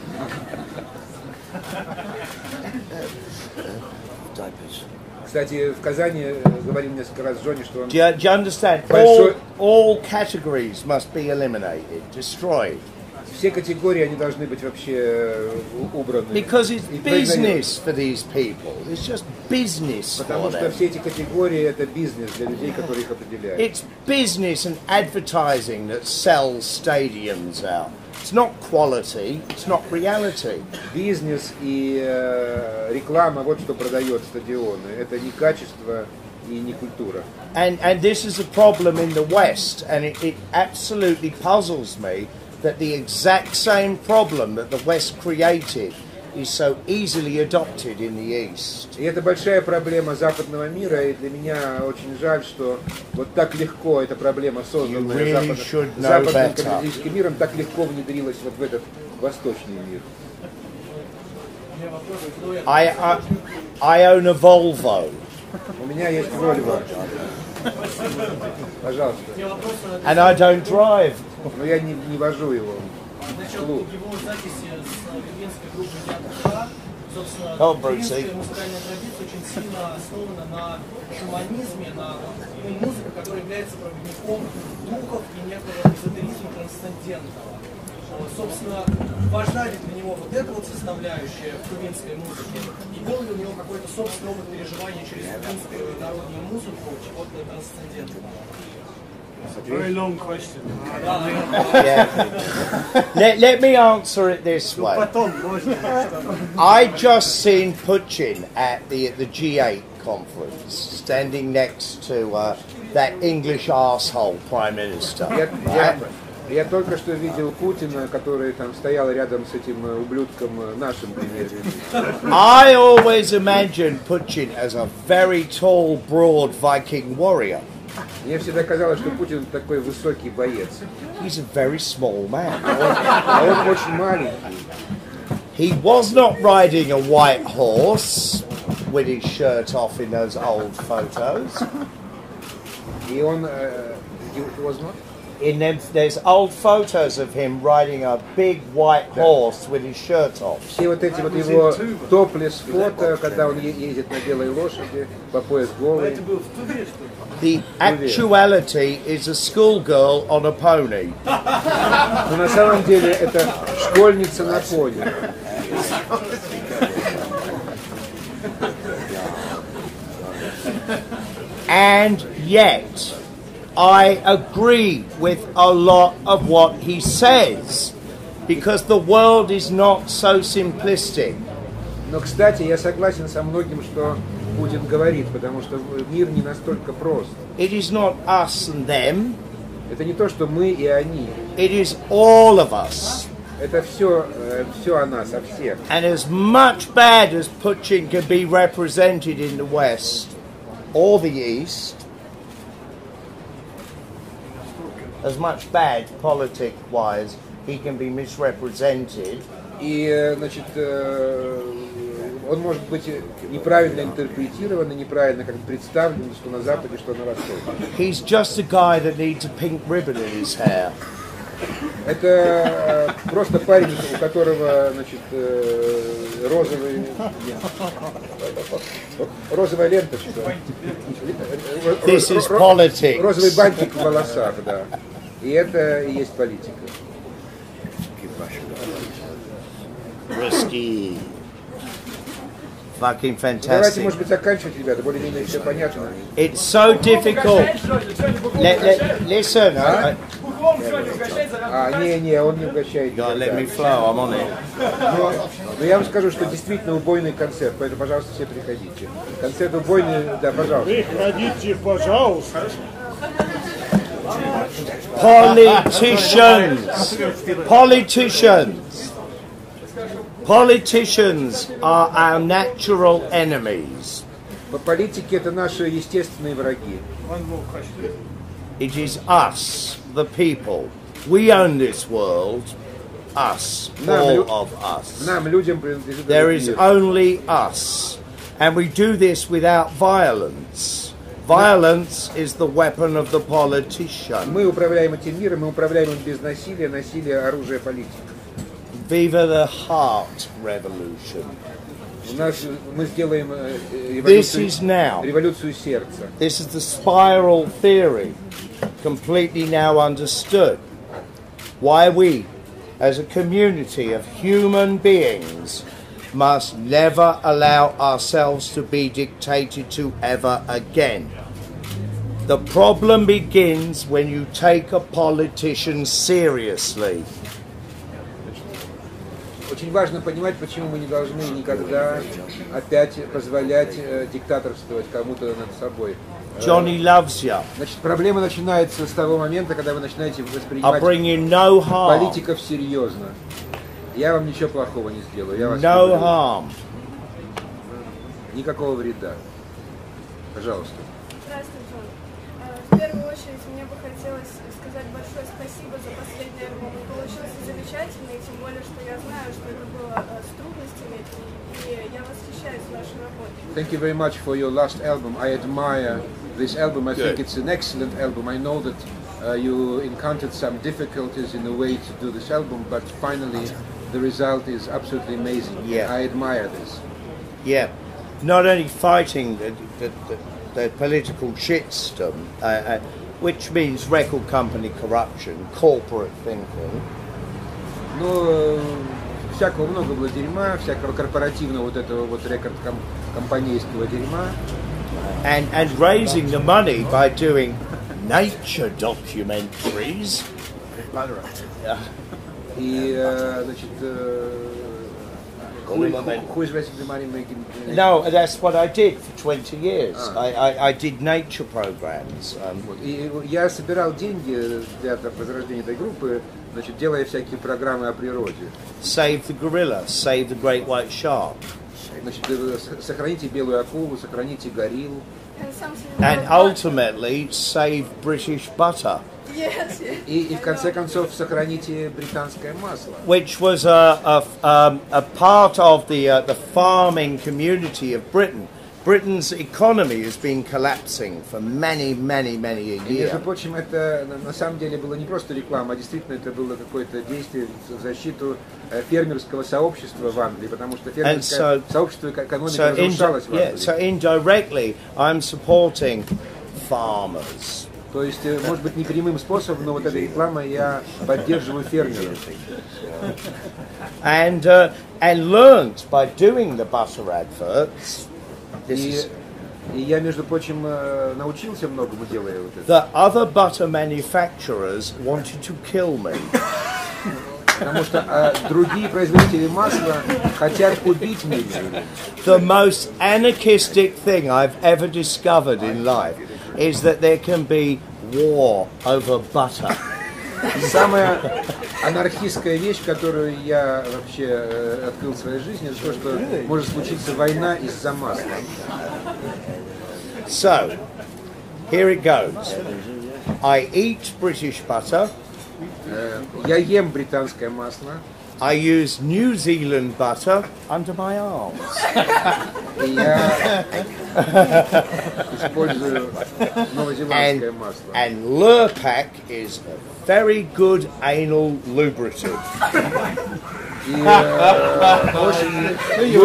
Кстати, в Казани говорил несколько раз Джонни, что он Do you, do you understand? All, большой, all categories must be eliminated, destroyed. все категории, они должны быть вообще убраны. Because it's И проигнорированы. business for these people. It's just business Потому for что them. все эти категории это бизнес для людей, которые их определяют. It's business and advertising that sells stadiums out. It's not quality, it's not reality. Бизнес и э, реклама, вот что продает стадионы. Это не качество и не культура. And, and this is a problem in the West, and it, it absolutely puzzles me that the exact same problem that the West created is so easily adopted in the East. И это большая проблема западного мира, и для меня очень жаль, что вот так легко эта проблема, созданная You really западным, should know западным better. капиталистическим миром, так легко внедрилась вот в этот восточный мир. I, I, I own a Volvo, У меня есть Volvo. Пожалуйста. and I don't drive. Но я не, не вожу его. Насчет Клуб. его записи с венгерской группой Театр. Собственно, Oh, Bruce, венгерская музыкальная традиция очень сильно основана на шаманизме, на ну, музыке, которая является проводником духов и некого эзотеризма трансцендентного. Вот, собственно, важна ли для него вот эта вот составляющая в кубинской музыке? И был ли у него какой-то собственный опыт переживания через кубинскую народную музыку чего-то трансцендентного? Very long question. Yeah. let, let me answer it this way. Потом можно. I just seen Putin at the at the G eight conference, standing next to uh, that English arsehole Prime Minister. Я, я, я только что видел Путина, который там стоял рядом с этим э, ублюдком э, нашим премьер-министром. I always imagined Putin as a very tall, broad Viking warrior. Мне всегда казалось, что Путин такой высокий боец. He's a very small man. А он очень маленький. He was not riding a white horse with his shirt off in those old photos. И он... э, he was not? In them, there's old photos of him riding a big white horse with his shirt off. Все вот эти вот его топлес фото, когда он е- ездит на белой лошади, по пояс голый. Это был в Туве, что ли? The actuality is a schoolgirl on a pony. Но на самом деле это школьница на коне. And yet, I agree with a lot of what he says, because the world is not so simplistic. Но, кстати, я согласен со многим, что Путин говорит, потому что мир не настолько прост. It is not us and them, Это не то, что мы и они. it is all of us. Это все, все о нас, о всех. And as much bad as Putin can be represented in the West or the East, as much bad politic-wise he can be misrepresented, И, значит, э, он может быть неправильно интерпретирован и неправильно как представлен, что на Западе, что на Востоке. he's just a guy that needs a pink ribbon in his hair. Это э, просто парень, у которого, значит, э, розовый, нет, розовая ленточка. This is politics. Розовый бантик в волосах, да. И это и есть политика. Risky. Fucking Давайте, fantastic. может быть, заканчивать, ребята, более-менее все понятно. It's so difficult. Let, let, listen, I, А, не-не, он не угощает. God, let me никогда. flow, I'm on it. Но, но я вам скажу, что действительно убойный концерт, поэтому, пожалуйста, все приходите. Концерт убойный, да, пожалуйста. Приходите, пожалуйста. Politicians. Politicians. Politicians are our natural enemies. По политике это наши естественные враги. One more question. It is us, the people. We own this world. Us. All of us. Нам, людям, принадлежит There этот is мир. only us. And we do this without violence. Violence is the weapon of the politician. Мы управляем этим миром, мы управляем им без насилия, насилие, оружие, политика. Viva the heart revolution. У нас мы сделаем э, This революцию, is now. революцию сердца. This is the spiral theory, completely now understood. Why we as a community of human beings, must never allow ourselves to be dictated to ever again. The problem begins when you take a politician seriously. Очень важно понимать, почему мы не должны никогда опять позволять э, диктаторствовать кому-то над собой. Johnny loves you. Значит, проблема начинается с того момента, когда вы начинаете воспринимать no политиков серьезно. Я вам ничего плохого не сделаю. Я вас no люблю. harm. Никакого вреда. Пожалуйста. Здравствуй, Джон. В первую очередь мне бы хотелось сказать большое спасибо за последний альбом. Он получился замечательный, тем более, что я знаю, что это было с трудностями, и я восхищаюсь вашей работой. Thank you very much for your last album. I admire this album. I Good. think it's an excellent album. I know that uh, you encountered some difficulties in the way to do this album, but finally the result is absolutely amazing. Yeah. I admire this. Yeah, not only fighting the, the, the, the political shitstorm, uh, uh, which means record company corruption, corporate thinking. Но всякого много было дерьма, всякого корпоративного вот этого вот рекорд-компанейского дерьма. And, and raising the money by doing nature documentaries. Yeah. И, значит, who, who is raising the money making? No, that's what I did for twenty years. Ah. I, I, I did nature programs. Um, Вот. И я собирал деньги для возрождения этой группы, значит, делая всякие программы о природе. Save the gorilla, save the great white shark. Значит, сохраните белую акулу, сохраните гориллу. And ultimately save British butter. Yes, yes. И, и в конце концов сохраните британское масло. Which was a, a, um, a part of the, uh, the farming community of Britain. Britain's economy has been collapsing for many, many, many a И, между year. прочим, это на самом деле было не просто реклама, а действительно это было какое-то действие в защиту фермерского сообщества в Англии, потому что фермерское so, сообщество экономики so, разрушалось в yeah, Англии. so indirectly, I'm supporting farmers. То есть, может быть, не прямым способом, но вот эта реклама, я поддерживаю фермеров. And, uh, and learnt by doing the butter adverts. И, и я, между прочим, научился многому, делая вот это. That other butter manufacturers wanted to kill me. Потому что а, другие производители масла хотят убить меня. The most anarchistic thing I've ever discovered in life is that there can be war over butter. Самая анархистская вещь, которую я вообще э, открыл в своей жизни, это то, что может случиться война из-за масла. So, here it goes. I eat British butter. Э, я ем британское масло. I use New Zealand butter under my arms. И я использую новозеландское And, масло. and Lurpak is a very good anal lubricant. И э, очень...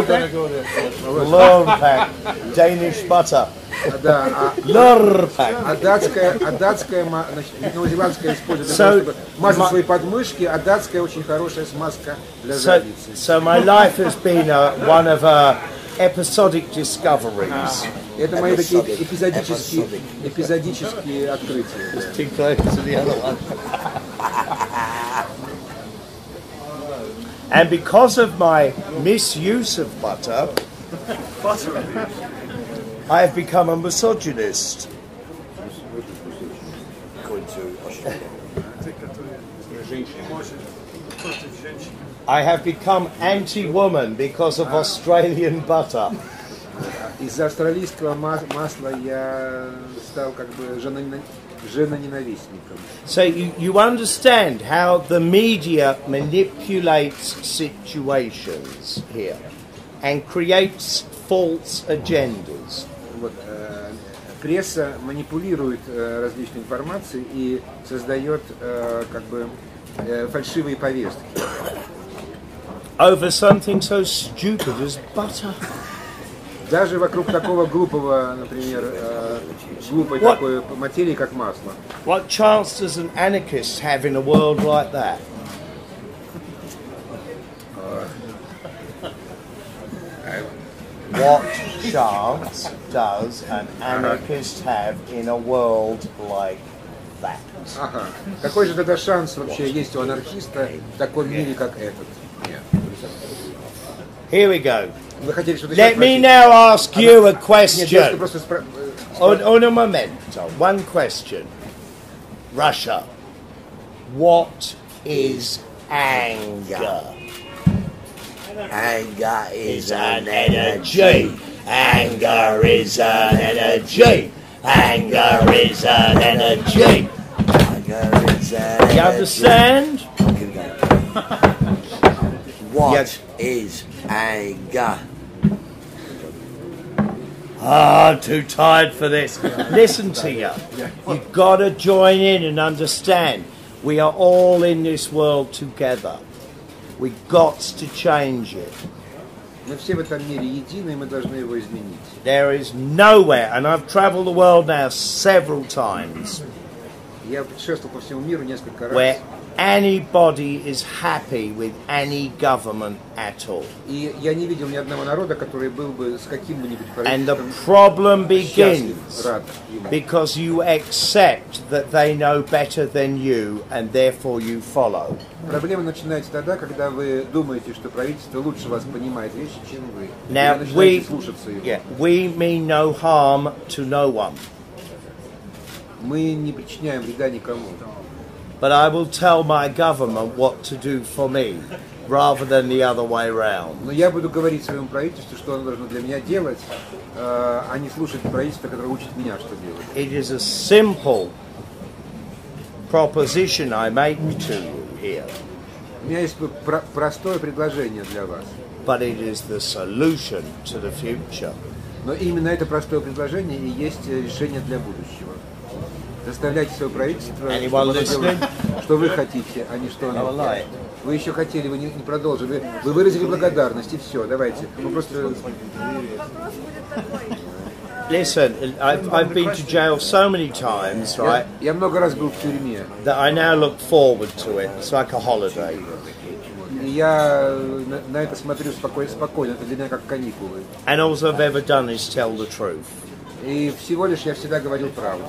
Lurpak, Danish butter. Да, а, Lurpak. а датская, а датская, значит, новозеландская использует для So, того, чтобы мазать my- свои подмышки, а датская очень хорошая смазка для So, задницы. so my life has been a, one of uh, episodic discoveries. Это мои такие эпизодические, эпизодические открытия. Too close to the other one. And because of my misuse of butter, I have become a misogynist. I have become anti-woman because of Australian butter. Из-за австралийского ма- масла я стал как бы жена- женоненавистником. So you, you understand how the media manipulates situations here and creates false agendas. Вот, э, пресса манипулирует э, различной информацией и создает э, как бы э, фальшивые повестки. Over something so stupid as butter. Даже вокруг такого глупого, например, э, глупой What? такой материи, как масло. What chance does an anarchist have in a world like that? what chance does an anarchist have in a world like that? Ага. Какой же тогда шанс вообще есть у анархиста в таком мире, как этот? Here we go. Вы хотели что-то Let me now ask you a question. On, on a momento, one question. Russia, what is anger? Anger is an energy. Anger is an energy. Anger is an energy. Anger is an energy. You understand? What Yes. is anger? Ah, I'm too tired for this. Listen to you. You've got to join in and understand. We are all in this world together. We've got to change it. Мы все в этом мире едины, и мы должны его изменить. There is nowhere, and I've travelled the world now several times, Я путешествовал по всему миру несколько раз. where anybody is happy with any government at all. И я не видел ни одного народа, который был бы с каким-нибудь And the правительством problem счастлив, begins рад ему. because you accept that they know better than you and therefore you follow. Проблема начинается тогда, когда вы думаете, что правительство лучше вас понимает вещи, чем вы. Now И вы we, начинаете слушаться его. yeah, we mean no harm to no one. Мы не причиняем вреда никому. But I will tell my government what to do for me, rather than the other way round. Но я буду говорить своему правительству, что оно должно для меня делать, э, а не слушать правительство, которое учит меня, что делать. It is a simple proposition I make to you here, У меня есть про- простое предложение для вас. but it is the solution to the future. Но именно это простое предложение и есть решение для будущего. Заставляйте свое правительство, Anyone чтобы оно listening? делало, что вы хотите, а не что оно. Have a light. Вы еще хотели, вы не, не продолжили. Вы, вы выразили благодарность, и все, давайте. Мы просто... Вопрос будет такой. Listen, I've, I've been to jail so many times, Я, right, я много раз был в тюрьме. that I now look forward to it. It's like a holiday. И я на, на это смотрю спокойно, спокойно, это для меня как каникулы. And all I've ever done is tell the truth. И всего лишь я всегда говорил правду.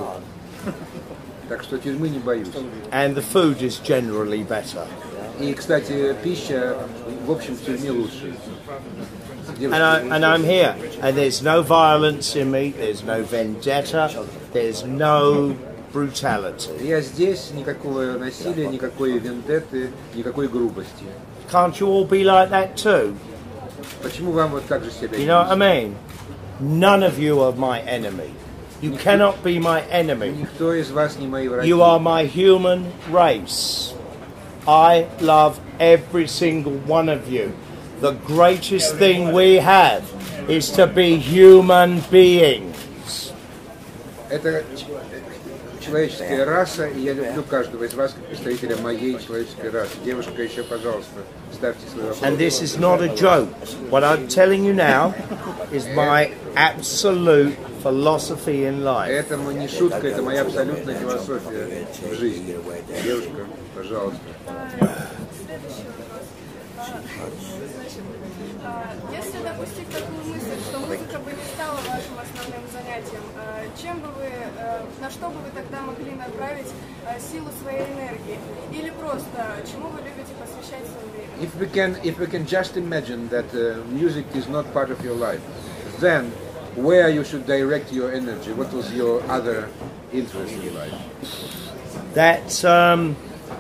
Так что тюрьмы не боюсь. And the food is generally better. И, кстати, пища, в общем, в тюрьме лучше. And, I, and I'm here, and there's no violence in me, there's no vendetta, there's no brutality. Я здесь, никакого насилия, никакой вендетты, никакой грубости. Can't you all be like that too? Почему вам вот так же себя You know what I mean? None of you are my enemy. You cannot be my enemy. Никто из вас не мои враги. You are my human race. I love every single one of you. The greatest thing we have is to be human beings. Это ч- человеческая раса, и я люблю каждого из вас как представителя моей человеческой расы. Девушка, еще, пожалуйста, ставьте свой вопрос. And this is not a joke. What I'm telling you now is my absolute philosophy in life. Это не шутка, это моя абсолютная философия в жизни. Девушка, пожалуйста. Следующий вопрос. А, значит, а, если допустить такую мысль, что музыка бы не стала вашим основным занятием, а, чем бы вы, а, на что бы вы тогда могли направить а, силу своей энергии? Или просто чему вы любите посвящать свое время? If we can, if we can just imagine that uh, music is not part of your life, then where you should direct your energy? What was your other interest in life? That's um,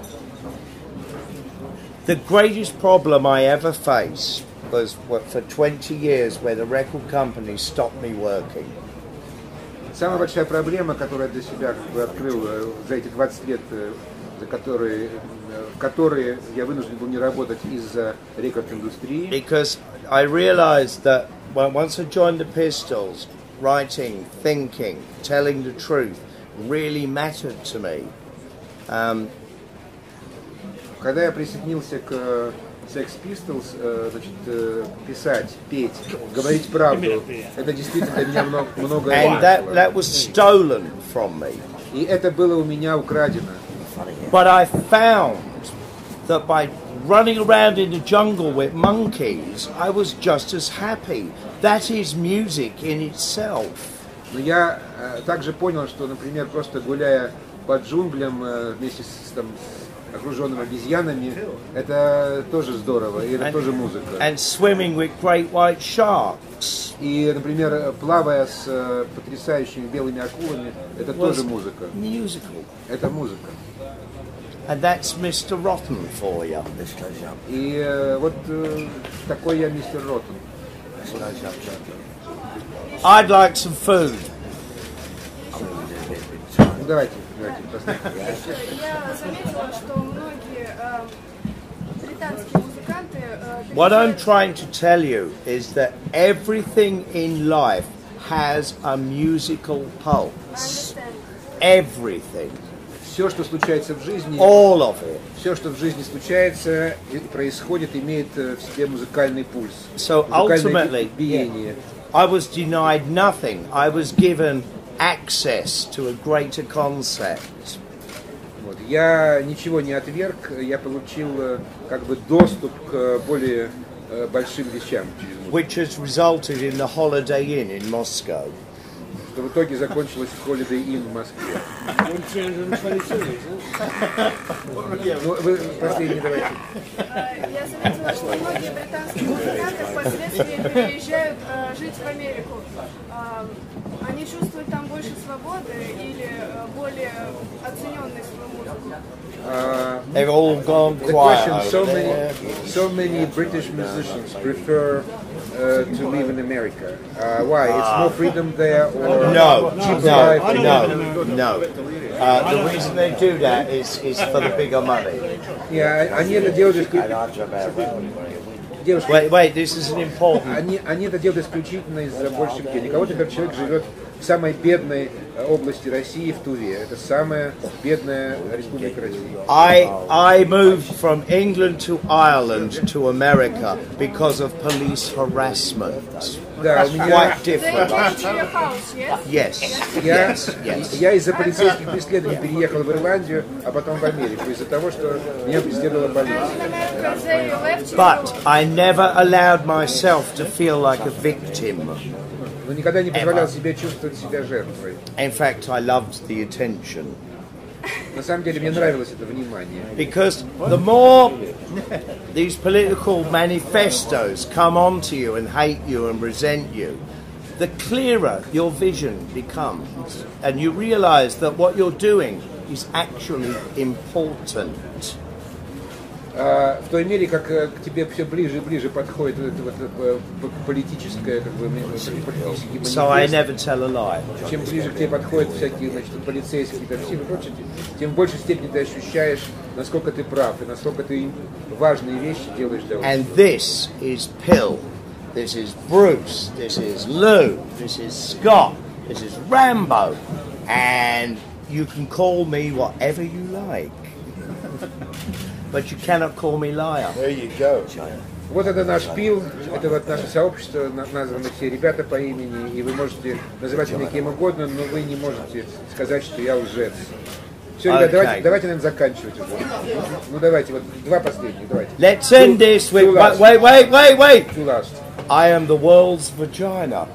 the greatest problem I ever faced was what, for twenty years where the record company stopped me working. Самая большая проблема, которую я для себя как бы открыл э, за эти двадцать лет, э, за которые, э, в которые я вынужден был не работать из-за рекорд-индустрии. Because I realised that when, once I joined the Pistols, writing, thinking, telling the truth really mattered to me. Um, Когда я присоединился к э, Sex Pistols, э, значит, э, писать, петь, говорить правду, это действительно для меня много, много and that, that was stolen from me. И это было у меня украдено. But I found that by running around in the jungle with monkeys, I was just as happy. That is music in itself. Но я э, также понял, что, например, просто гуляя по джунглям э, вместе с, там, с окруженными обезьянами, это тоже здорово, и это and, тоже музыка. And swimming with great white sharks. И, например, плавая с э, потрясающими белыми акулами, это тоже музыка. Musical. Это музыка. And that's Mister Rotten for you. И э, вот э, такой я мистер Роттен. I'd like some food. Ну, давайте, давайте, посмотрим. Я заметила, что многие э, британские музыканты... э, What I'm trying to tell you is that everything in life has a musical pulse. Everything. Все, что случается в жизни, All of it. все, что в жизни случается и происходит, имеет в себе музыкальный пульс, So музыкальное ultimately, биение. I was denied nothing. I was given access to a greater concept. Вот. Я ничего не отверг, я получил э, как бы доступ к более э, большим вещам через музыку. Which has resulted in the Holiday Inn in Moscow. Что в итоге закончилось Holiday Inn в Москве. Ну, вы последний давайте. Я заметила, что многие британские музыканты впоследствии переезжают э, жить в Америку. Э, они чувствуют там больше свободы или э, более оцененной свою музыку? Uh, They've all gone the quiet question, so over many, there. so many British musicians prefer uh, to live in America. Uh, why? It's more freedom there, or No, cheap no, life? no, no. Uh, the reason they do that is, is for the bigger money. Yeah, они это делают девушки. Wait, wait, this is an important. Они, они это делают исключительно из-за больших денег. А вот, например, человек живет в самой бедной области России, в Туве. Это самая бедная республика России. I I moved from England to Ireland to America because of police harassment. Да, у меня... Quite They different. came to your house, yes? Yes. Я, Yes. Yes. я из-за полицейских преследований переехал в Ирландию, а потом в Америку, из-за того, что меня преследовала полиция. In America, they left you. But I never allowed myself to feel like a victim. Но никогда не позволял себе чувствовать себя жертвой. In fact, I loved the attention. На самом деле мне нравилось это внимание. Because the more these political manifestos come onto you and hate you and resent you, the clearer your vision becomes. And you realize that what you're doing is actually important. А, в той мере, как э, к тебе все ближе и ближе подходит это вот, э, политическое, как бы, политический So I манифест, never tell a lie. чем ближе к тебе подходят всякие, значит, полицейские такси и прочее, тем в большей степени ты ощущаешь, насколько ты прав и насколько ты важные вещи делаешь для общества. And this is Pill. This is Bruce. This is Lou. This is Scott. This is Rambo. And you can call me whatever you like. But you cannot call me liar. There you go. Вот это наш пил, это вот наше сообщество, на- названы все ребята по имени, и вы можете называть меня кем угодно, но вы не можете сказать, что я лжец. Все, ребят, Okay. давайте, давайте, наверное, заканчивать уже. Ну давайте, вот два последних, давайте. Let's end this with. Two last. Wait, wait, wait, wait. Two last. I am the world's vagina.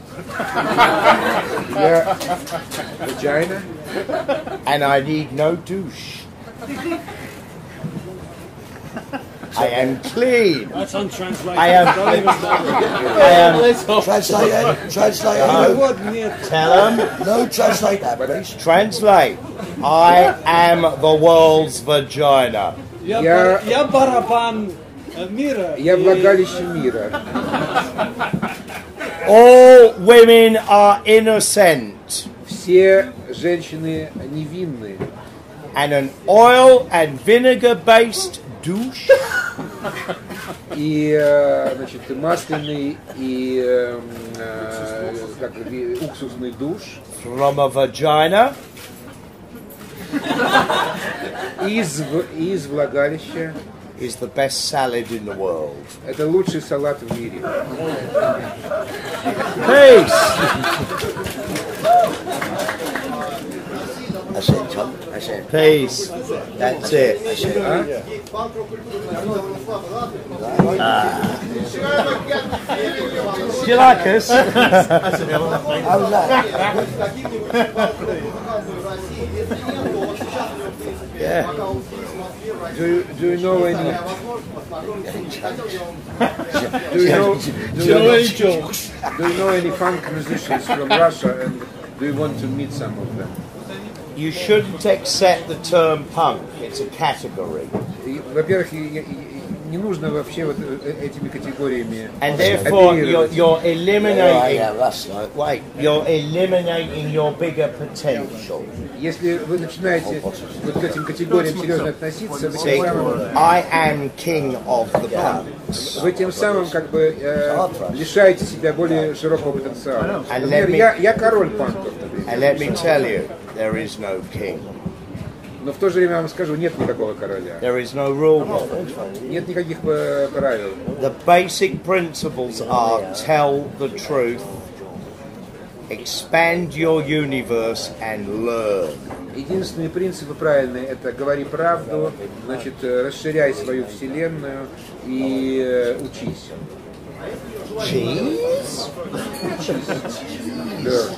Я vagina. And I need no douche. I am clean. That's untranslated. I am. Don't even bother. I am. Translate that. Translate I that. wouldn't yet. Tell them. No, translate that, please. Translate. I am the world's vagina. Я, Я- бар- я барабан э, мира. Я и- влагалище мира. All women are innocent. Все женщины невинны. And an oil and vinegar based douche И, э, значит, масляный и э, э, как, ви- уксусный душ from a vagina из, в- из влагалища. is the best salad in the world. Это лучший салат в мире. Peace. That's it, Tom. That's it. Peace. That's it. That's it. Ah. Do you like us? How's that? Yeah. Do, do you know any? do you know? Do you know any jokes? Do you know any funk musicians from Russia, and do you want to meet some of them? You shouldn't accept the term punk. It's a category. Во-первых, не нужно вообще вот этими категориями. And therefore, you're, you're eliminating. Yeah, that's right. Wait, you're eliminating your bigger potential. Если вы начинаете вот к этим категориям серьезно относиться, вы тем самым, I am king of the punks. Вы тем самым как бы э, лишаете себя более широкого потенциала. Например, me, я, я король панков. And let me tell you, there is no king. Но в то же время я вам скажу, нет никакого короля. There is no rule book. Нет никаких правил. The basic principles are tell the truth, expand your universe and learn. Единственные принципы правильные — это говори правду, значит, расширяй свою вселенную и э, учись. Cheese? Learn.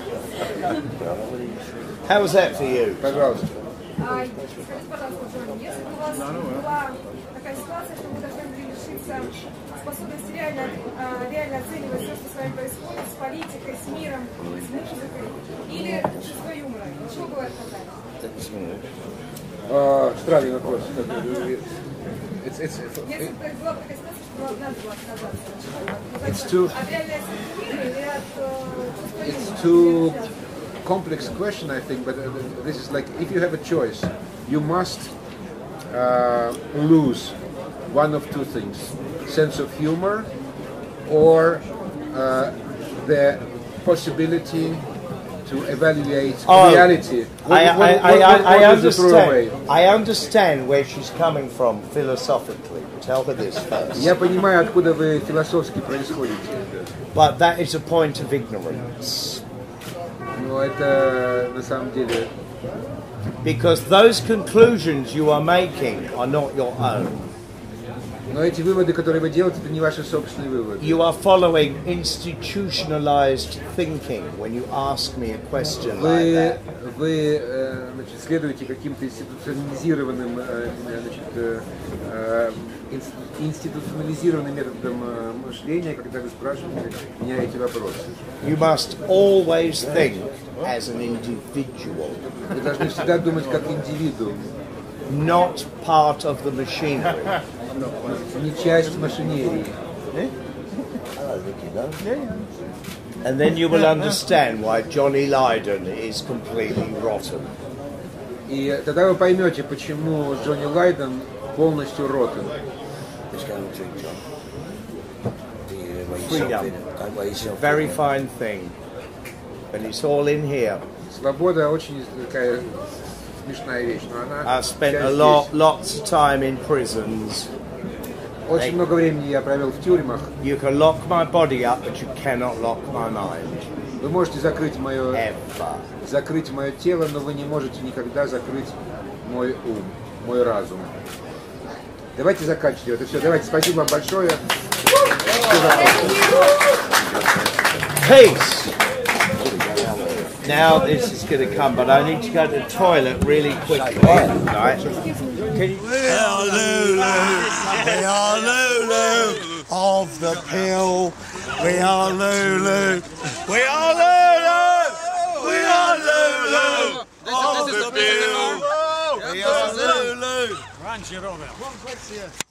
How was that for you? Пожалуйста. Скажите, пожалуйста, Джон, если бы у вас была такая ситуация, что вы должны были лишиться способности реально, реально оценивать все, что с вами происходит, с политикой, с миром, с музыкой, или чувство юмора, чего бы вы отказались? Uh, странный вопрос. It's, it's, Если бы была такая ситуация, что надо было отказаться, it's too, от реальной оценки мира или от чувства юмора? it's too complex question, I think, but uh, this is like, if you have a choice, you must uh, lose one of two things: sense of humor, or uh, the possibility to evaluate oh, reality. What, I, what, I, what, I, what, I, what I is the throwaway? understand. I understand where she's coming from philosophically. Tell her this first. Я понимаю, откуда вы философски происходите. But that is a point of ignorance. Но это на самом деле. Because those conclusions you are making are not your own. Но эти выводы, которые вы делаете, это не ваши собственные выводы. You are following institutionalized thinking when you ask me a question like that. Вы, вы значит, следуете каким-то институционализированным, значит, институционализированным методом мышления, когда вы спрашиваете меня эти вопросы. You must always think as an individual. Вы должны всегда думать как индивидуум. Not part of the machinery. Не часть машинерии. And then you will understand why Johnny Lydon is completely rotten. И тогда вы поймете, почему Джонни Лайден полностью rotten. Freedom. Very fine thing. But it's all in here. Свобода очень такая смешная вещь, но она. I spent a lot, lots of time in prisons. Очень много времени я провел в тюрьмах. You can lock my body up, but you cannot lock my mind. Вы можете закрыть мое, Ever. закрыть мое тело, но вы не можете никогда закрыть мой ум, мой разум. Давайте заканчивать это все. Давайте, спасибо вам большое. Peace. Now this is going to come, but I need to go to the toilet really quickly. Right? Can you... We are Lulu. We are Lulu of the pill. We are Lulu. We are Lulu. We are Lulu of the pill. We are Lulu. Ranch, you're on.